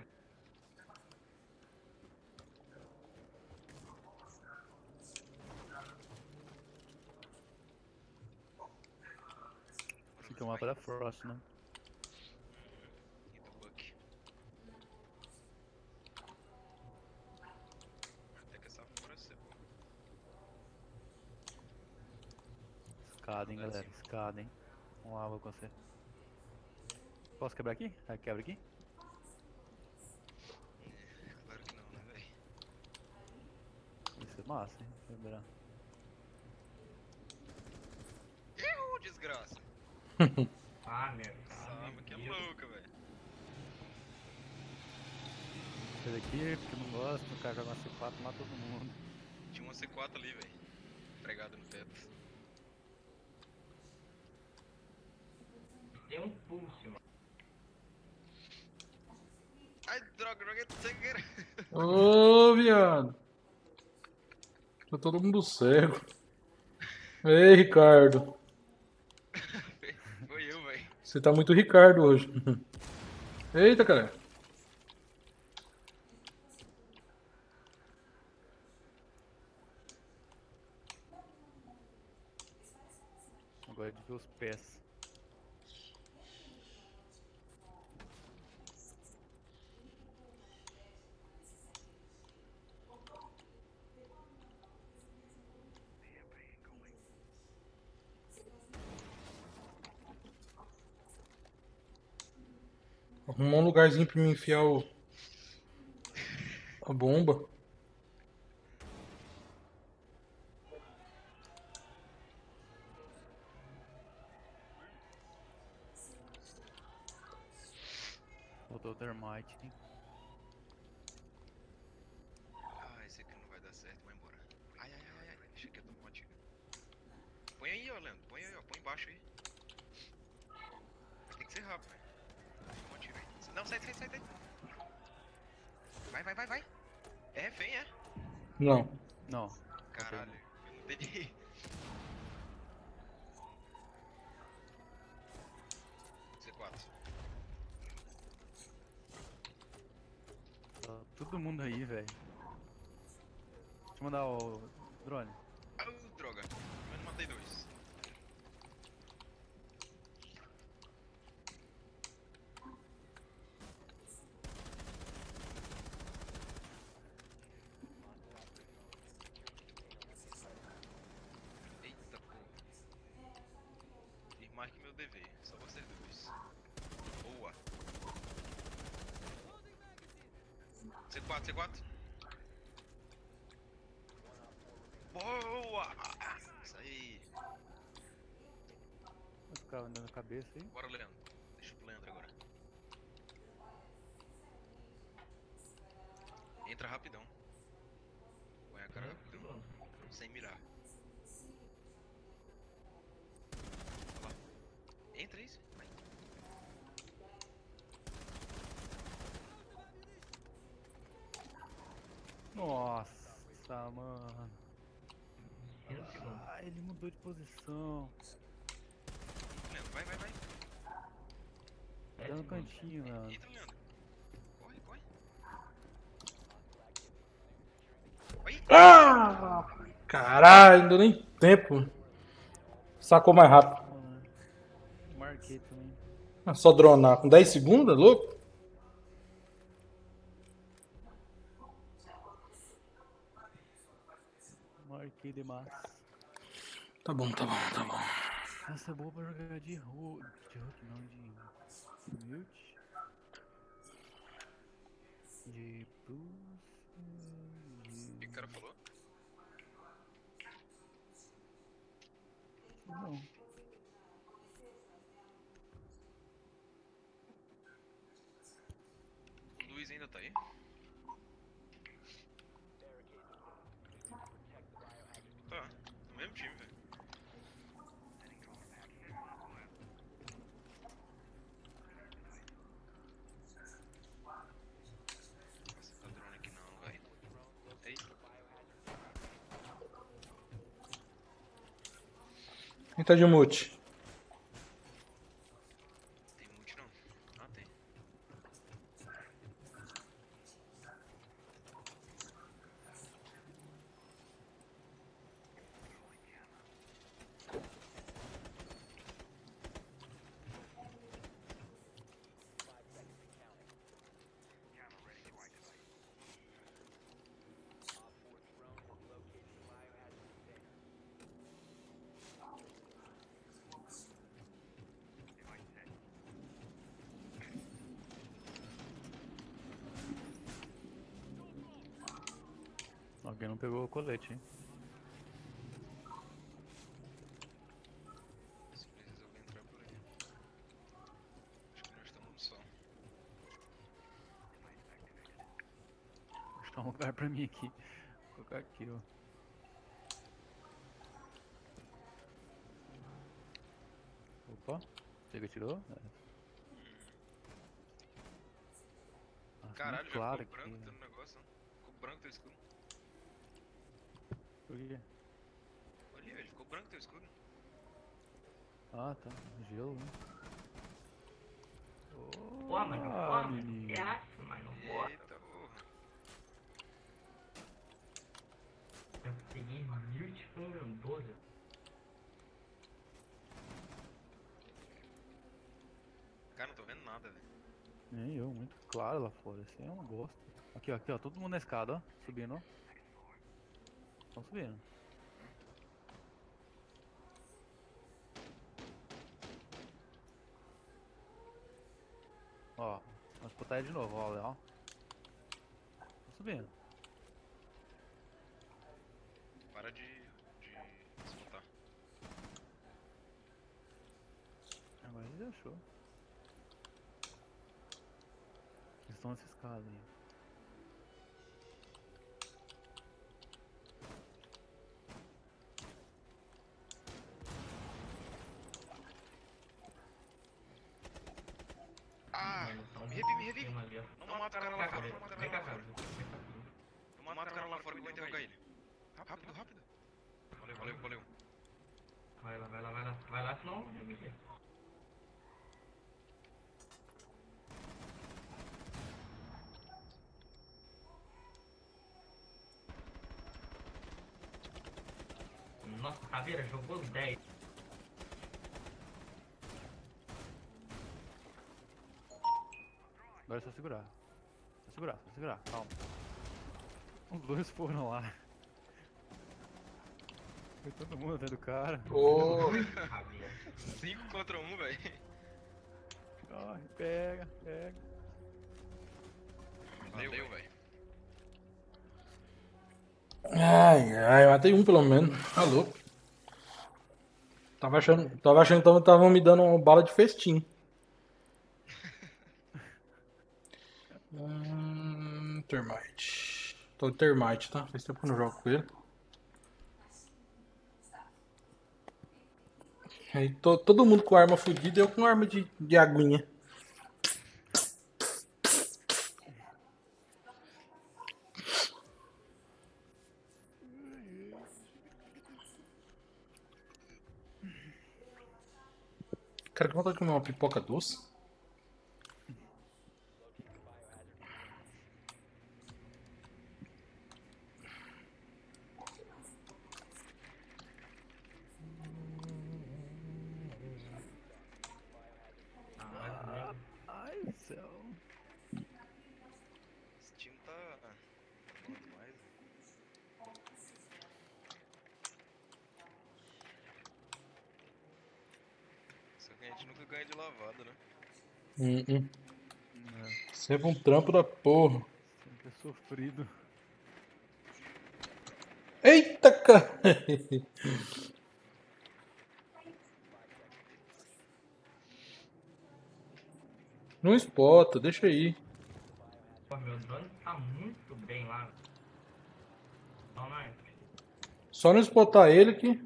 Fica um mapa da Frost, né? E do Buck. Até que essa fora ser boa. Escada, hein, galera. Escada, hein. Vamos lá, vou com você. Posso quebrar aqui? Ah, quebra aqui? Claro que não, né, velho? Isso é massa, hein. Quebrar. Desgraça. Ah, meu. Essa arma aqui é louca, velho. Esse daqui, porque eu não gosto, o cara joga uma C4 e mata todo mundo. Tinha uma C4 ali, velho. Pregada no teto. Tem um pulse, mano. Ai, droga, joguei sem querer. Ô, viado. Tá todo mundo cego. Ei, Ricardo. Foi eu, velho. Você tá muito Ricardo hoje. Eita, cara. Agora é de ver os pés. Arrumar um lugarzinho pra me enfiar a bomba. Botou o termite, hein? Ah, esse aqui não vai dar certo, vai embora. Ai, ai, ai, ai. Deixa que eu tomo uma tira. Põe aí, ó, Leandro. Põe aí, ó. Põe embaixo aí. Mas tem que ser rápido, velho. Toma um tiro aí. Não, sai, sai, sai, sai. Vai, vai, vai, vai. É refém, é? Não. Não. Caralho, eu não entendi. C4. Tá todo mundo aí, velho. Deixa eu mandar o drone. Ah, droga. Eu não matei dois. Eita porra. E marque meu dever. Só vocês dois. Boa. C4, C4. Boa! Isso aí. Vai ficar andando na cabeça aí. Bora, Leandro. Deixa pro Leandro agora. Entra rapidão. Põe a cara rapidão. Sem mirar. Olha lá. Entra isso. Vai. Nossa, mano. Ah, ele mudou de posição. Leandro, vai, vai, vai. Tá no cantinho, mano. Entra, Leandro. Corre, corre. Vai. Ah! Caralho, não deu nem tempo. Sacou mais rápido. Marquei também. Ah, só dronar com 10 segundos, louco? Marquei demais. Tá bom, tá bom, tá bom. Essa é boa pra jogar de Hulk. De Hulk não, de Mute. De Bruce. O que o cara falou? Não. O Luiz ainda tá aí? Tá, no mesmo time, velho. Nossa, tá drone aqui. Quem tá de mute? Tem mute não. Ah, tem. Alguém não pegou o colete, hein? Se precisa alguém entrar por aí. Acho que nós estamos no sol. Vou achar um lugar pra mim aqui. Vou colocar aqui, ó. Opa, chega, tirou? É. Nossa, Caralho, muito já claro ficou aqui. branco teu negócio, ó. Ficou branco teu escudo. Por quê? Olha, velho, ficou branco teu escudo. Ah, tá. Gelo, né? Pô, mas não Ah, pode. menino. É aço, mas não pode. Eita porra. Eu peguei 12. Cara, não tô vendo nada, velho. Nem eu, muito claro lá fora. Assim é uma bosta. Aqui, ó. Todo mundo na escada, ó. Subindo, ó. Estão subindo. Ó, vamos botar ele de novo, ó, Léo. Tá subindo. Para de desmontar. Agora ele achou. Eles estão nessa escada aí. Ah! Mano, tão Me revive, me revive! tem uma ali, ó. Não mata o cara lá fora, Vem não mata o cá, cara lá cara. fora. Não mata o cara lá fora que eu vou interrogar ele. Rápido, rápido. Valeu, valeu, valeu. Vai lá, vai lá, vai lá. Vai lá, senão eu me quero. Nossa, Caveira jogou 10. Agora é só segurar. Só segurar, só segurar. Calma. Os dois foram lá. Foi todo mundo atrás do cara. Ô, Caveira. 5 contra 1, velho. Corre, pega, pega. Valeu, velho. ai, ai, matei um pelo menos. Tá louco. Tava achando que estavam me dando uma bala de festim. Termite. Tô de termite, tá? Faz tempo que eu não jogo com ele. Aí todo mundo com arma fodida e eu com arma de aguinha. Cara, que vontade de comer uma pipoca doce. Ai, do céu. Esse time tá bom demais, velho. Só que a gente nunca ganha de lavada, né? É, Sempre um trampo da porra. sempre é sofrido. Eita, cara! Não espota, deixa aí. Pô, meu drone tá muito bem lá. Não, não é? Só não espotar ele que.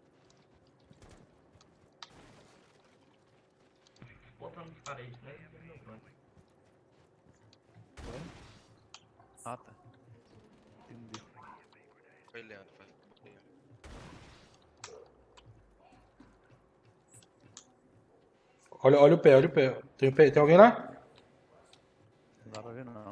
Botando os caras aí, né? Meu drone. Ah, tá. Entendi. Foi Leandro, faz. Olha o pé, olha o pé. Tem alguém lá? Não dá pra ver não.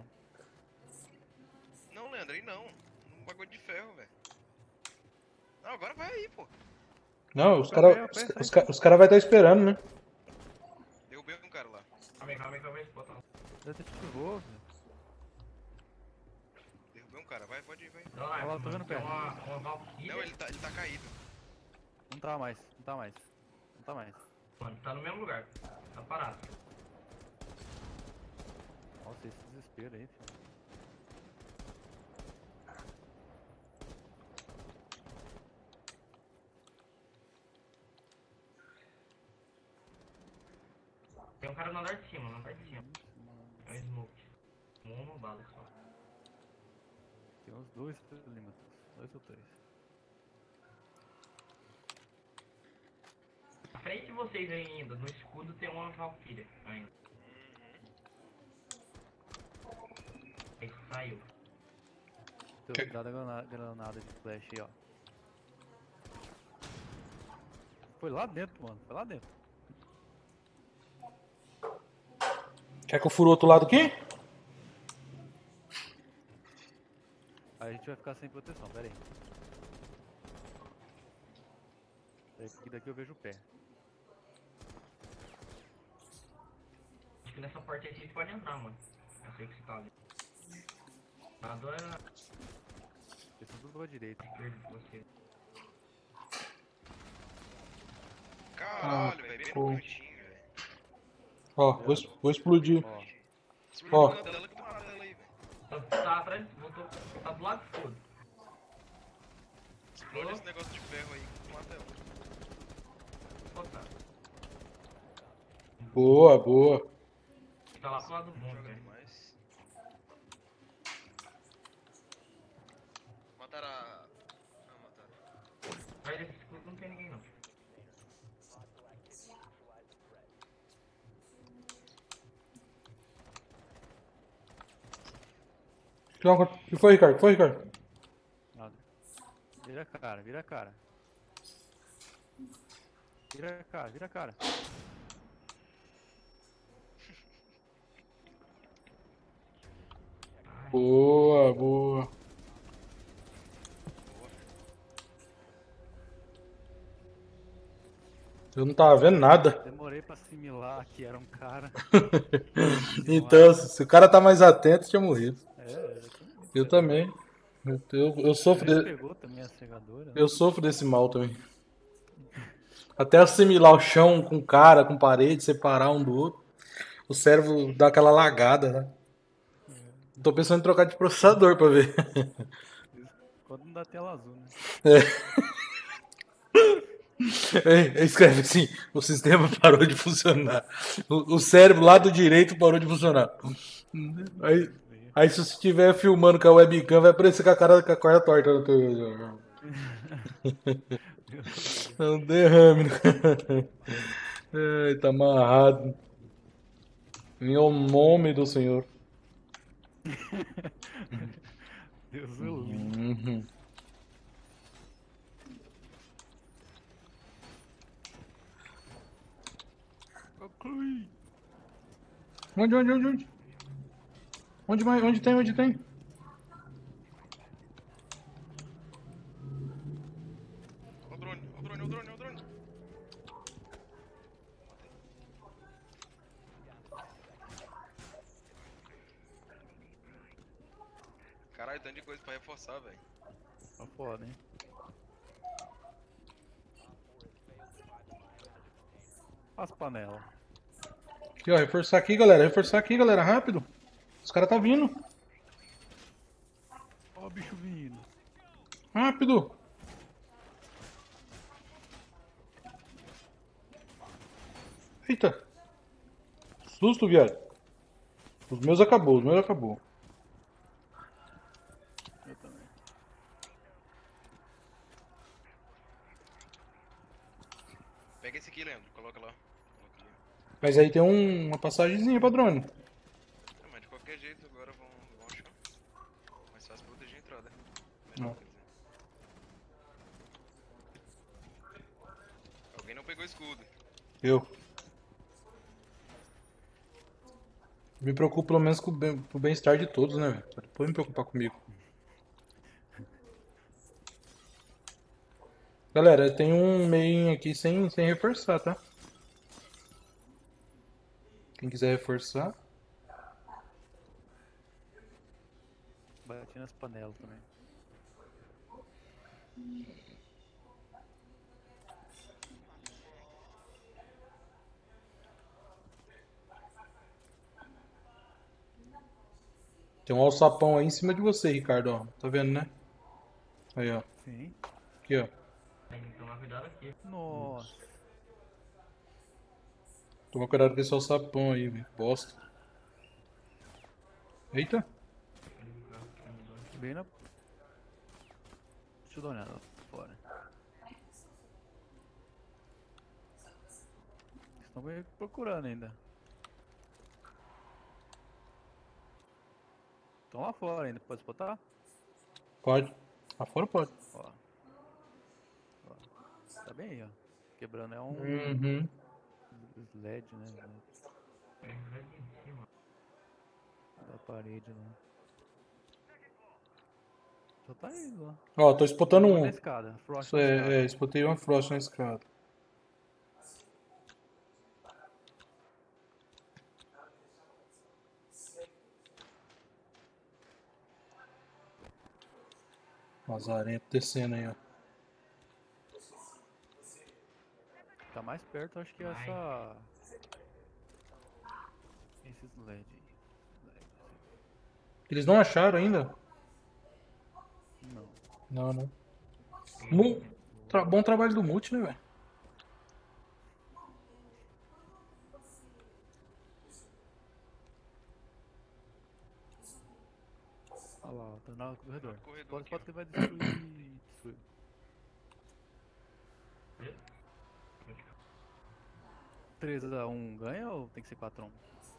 Não, Leandro, aí não. Um bagulho de ferro, velho. Não, agora vai aí, pô. Não, os Eu caras pé, sai. os cara vai estar esperando, né? Derrubei um cara lá. Calma aí, botar. Detetivou, velho. Derrubei um cara. Vai, pode ir, vai. Não, Olha lá, tô vendo o pé. uma Valkyria. Não, ele tá caído. Não tá mais, não tá mais. Não tá mais. Mano, tá no mesmo lugar. Tá parado. Nossa, esse desespero aí, filho. Tem um cara no andar de cima, no andar de cima. É um smoke. Uma bala só. Tem uns 2 milímetros. 2 ou 3. Na frente de vocês ainda, no escudo tem uma Valkyria ainda. Aí saiu. Cuidado a granada de flash aí, ó. Foi lá dentro, mano. Foi lá dentro. Quer que eu furo o outro lado aqui? Aí a gente vai ficar sem proteção, pera aí. Daqui eu vejo o pé. Acho que nessa porta aí a gente pode entrar, mano. Eu sei que você tá ali. Nada é Eles são tudo pra direita. esquerda de você. Caralho, velho. Bem pô. no cantinho, velho. Ó, vou explodir. Ó, Ó. Explodiu na tela que eu tô na tela aí, velho. Tá atrás, voltou. Tá do lado do escudo. Explode esse negócio de ferro aí. Mata ela. Botar. Boa, boa. Tá lá pro lado bom, Joga velho. demais. Mataram a... Ah, mataram. Aí desse escudo não tem ninguém não. O que foi, Ricardo? O que foi, Ricardo? nada. Vira a cara, vira a cara. Vira a cara, vira a cara. Boa, boa. Eu não tava vendo nada. Demorei pra assimilar que era um cara. Então, se o cara tá mais atento, tinha morrido. É, Eu também. Eu sofro, ele de- pegou também a cegadora. Né? eu sofro desse mal também. Até assimilar o chão com cara, com parede, separar um do outro. O cérebro dá aquela lagada, né? Tô pensando em trocar de processador pra ver. Quando não dá tela azul, né? Escreve assim: o sistema parou de funcionar. O cérebro lá do direito parou de funcionar. Aí se você estiver filmando com a webcam, vai aparecer com a cara torta no teu. É um derrame. Ai, tá amarrado. Em o nome do Senhor. Deus o livre. Uhum. Conclui. Onde? Onde tem? Ó o drone, ó o drone, ó o drone, ó o drone. Caralho, tanto de coisa pra reforçar, velho. Tá foda, hein? As panelas. Aqui, ó, reforçar aqui, galera, rápido. Os caras tá vindo. Ó o bicho vindo. Rápido. Eita. Susto, viado. Os meus acabou. Eu também. Pega esse aqui, Leandro. Coloca lá. Coloca ali. Mas aí tem uma passagemzinha pra drone. Não, mas de qualquer jeito agora vão achar. Mais fácil proteger a entrada. Não. Quer dizer. Alguém não pegou escudo. Eu. Me preocupo pelo menos com o bem-estar de todos, né, velho? Pra depois me preocupar comigo. Galera, tem um meio aqui sem reforçar, tá? Quem quiser reforçar. Bati nas panelas também. Tem um alçapão aí em cima de você, Ricardo, ó. Tá vendo, né? Aí, ó. Sim. Aqui, ó. Tem que tomar cuidado aqui. Nossa. Toma cuidado com esse alçapão aí, velho. Bosta. Eita. Bem na... Deixa eu dar uma olhada lá fora. Estão meio que procurando ainda. Estão lá fora ainda, pode botar? Pode. Lá fora pode. Ó. Ó. Tá bem aí, ó. Quebrando é um Uhum. LED, né? É, vai aqui em cima. Da parede lá. Só tá indo lá. Ó, tô spotando Uma um. na escada. Frost Isso na escada. spotei uma Frost na escada. Lazarento descendo aí, ó. Tá mais perto, acho que é essa... Esses LED aí. LED, Eles não acharam ainda? assim. Não. Não, não. Bom trabalho do Multi, né, velho? Olha lá, ó, tá no corredor. No corredor Pode, aqui, pode que vai destruir. Destruir. 3 a 1 ganha ou tem que ser 4 a 1?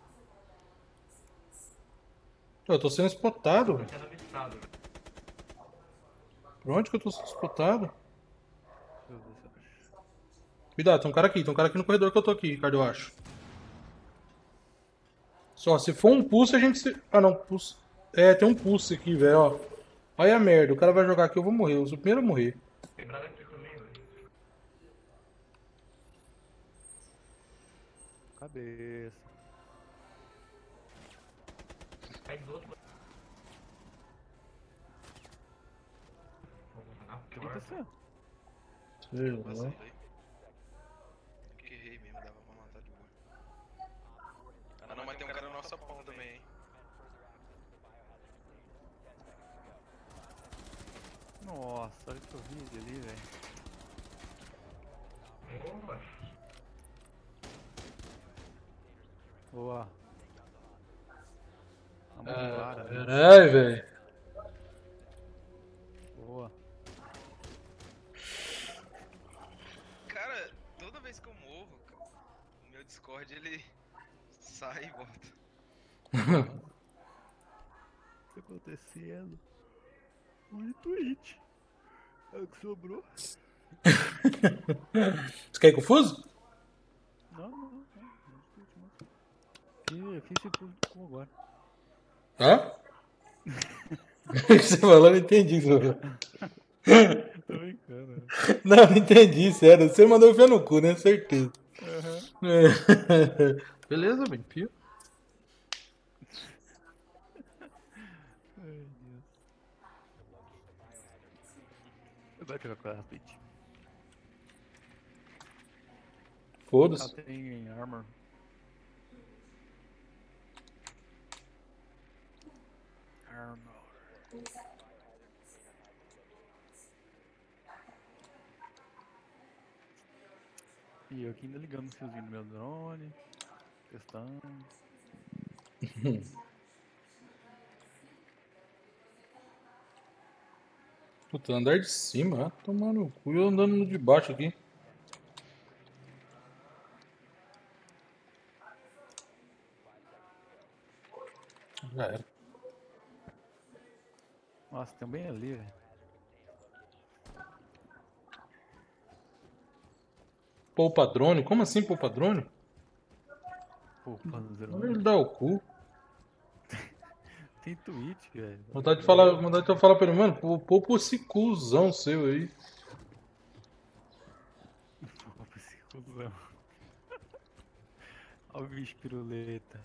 Eu tô sendo spotado, velho. Sendo avistado. Por onde que eu tô sendo spotado? Deixa eu ver se eu acho. Cuidado, tem um cara aqui no corredor que eu tô aqui, Ricardo, eu acho. Só, se for um pulse, a gente se... Ah, não, pulse... É, tem um pulse aqui, velho, ó. Olha a merda, o cara vai jogar aqui, eu vou morrer, eu sou o primeiro a morrer. Quebrado aqui também, velho. Cabeça. Cai do outro. Na O que porta. aconteceu? Sei lá. Vazando aí. Que errei mesmo, dava pra matar de boa. Ah não, mas tem um cara no nosso pão também, hein. Nossa, olha que horrível ali, velho. Boa. Boa. Tá muito clara, velho. Caralho, velho. Boa. Cara, toda vez que eu morro, o meu Discord ele sai e volta. O que tá acontecendo? Um Twitch. É o que sobrou. Você quer ir confuso? Não, não, não. Eu fiz esse com agora. Hã? O que você falou? Não entendi. Tô brincando. Né? Não, não entendi, sério. Você mandou enfiar no cu, né? Certeza. Beleza, bem, fio. Ai, Deus. Vai jogar com a Rapid. Foda-se. Ela tem armor. Armor. E eu aqui ainda ligando o fiozinho do meu drone. Testando. Puta, andar de cima, tomar no cu e eu andando no de baixo aqui. Já era. Nossa, tem um bem ali, velho. Poupa drone? Como assim poupa drone? Pô, Panzer. Ele dá o cu. tem tweet, velho. Vontade de eu falar pra ele, mano, poupa esse cuzão seu aí. Pô, esse cuzão. Olha o bicho piruleta.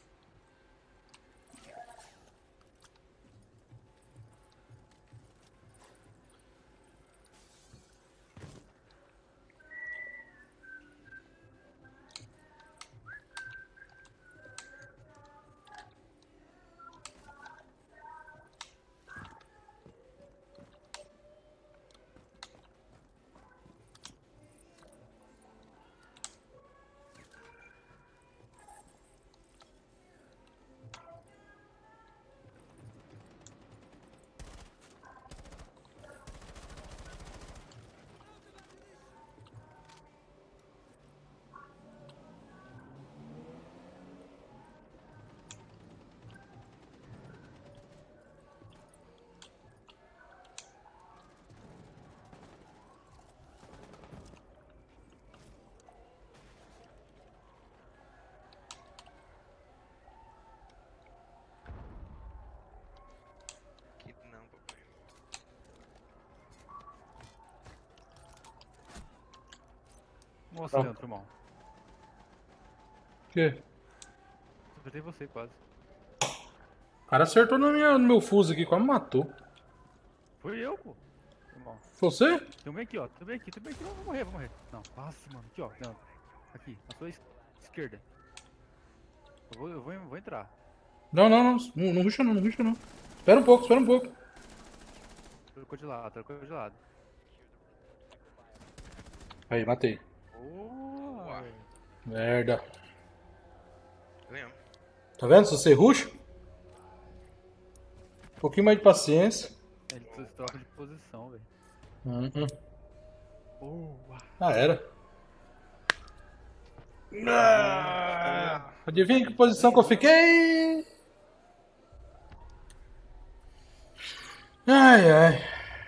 Que não, papai. Mostra Ah. dentro, irmão. O quê? Acertei você quase. O cara acertou no meu fuso aqui, quase me matou. Foi eu, pô. Irmão. Você? Tem um bem aqui, ó. Tem um bem aqui, tem um bem aqui. Não, vou morrer, vou morrer. Não, nossa, mano. Aqui, ó. Não. Aqui, na sua esquerda. Eu vou entrar. Não ruxa não, não ruxa não. Espera um pouco, espera um pouco. Trocou de lado, trocou de lado. Aí, matei. Boa! Merda. Ganhamos. Tá vendo? Se você ruxa, um pouquinho mais de paciência. Ele troca de posição, velho. Boa! Ah, era. Adivinha que posição que eu fiquei? Ai, ai.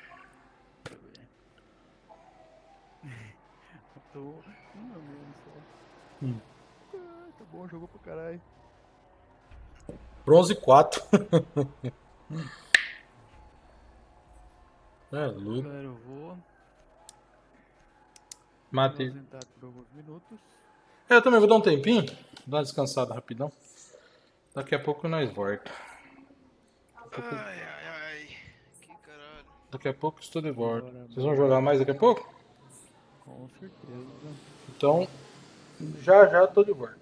Tô... meu Deus só. Tá bom, jogou pra caralho. Bronze 4. É louco. Galera, eu vou Matei. ausentar por alguns minutos. Eu também vou dar um tempinho. Dar uma descansada rapidão. Daqui a pouco nós volta. Ai. Que caralho. Daqui a pouco estou de volta. Vocês vão jogar mais daqui a pouco? Com certeza. Então, já tô de volta.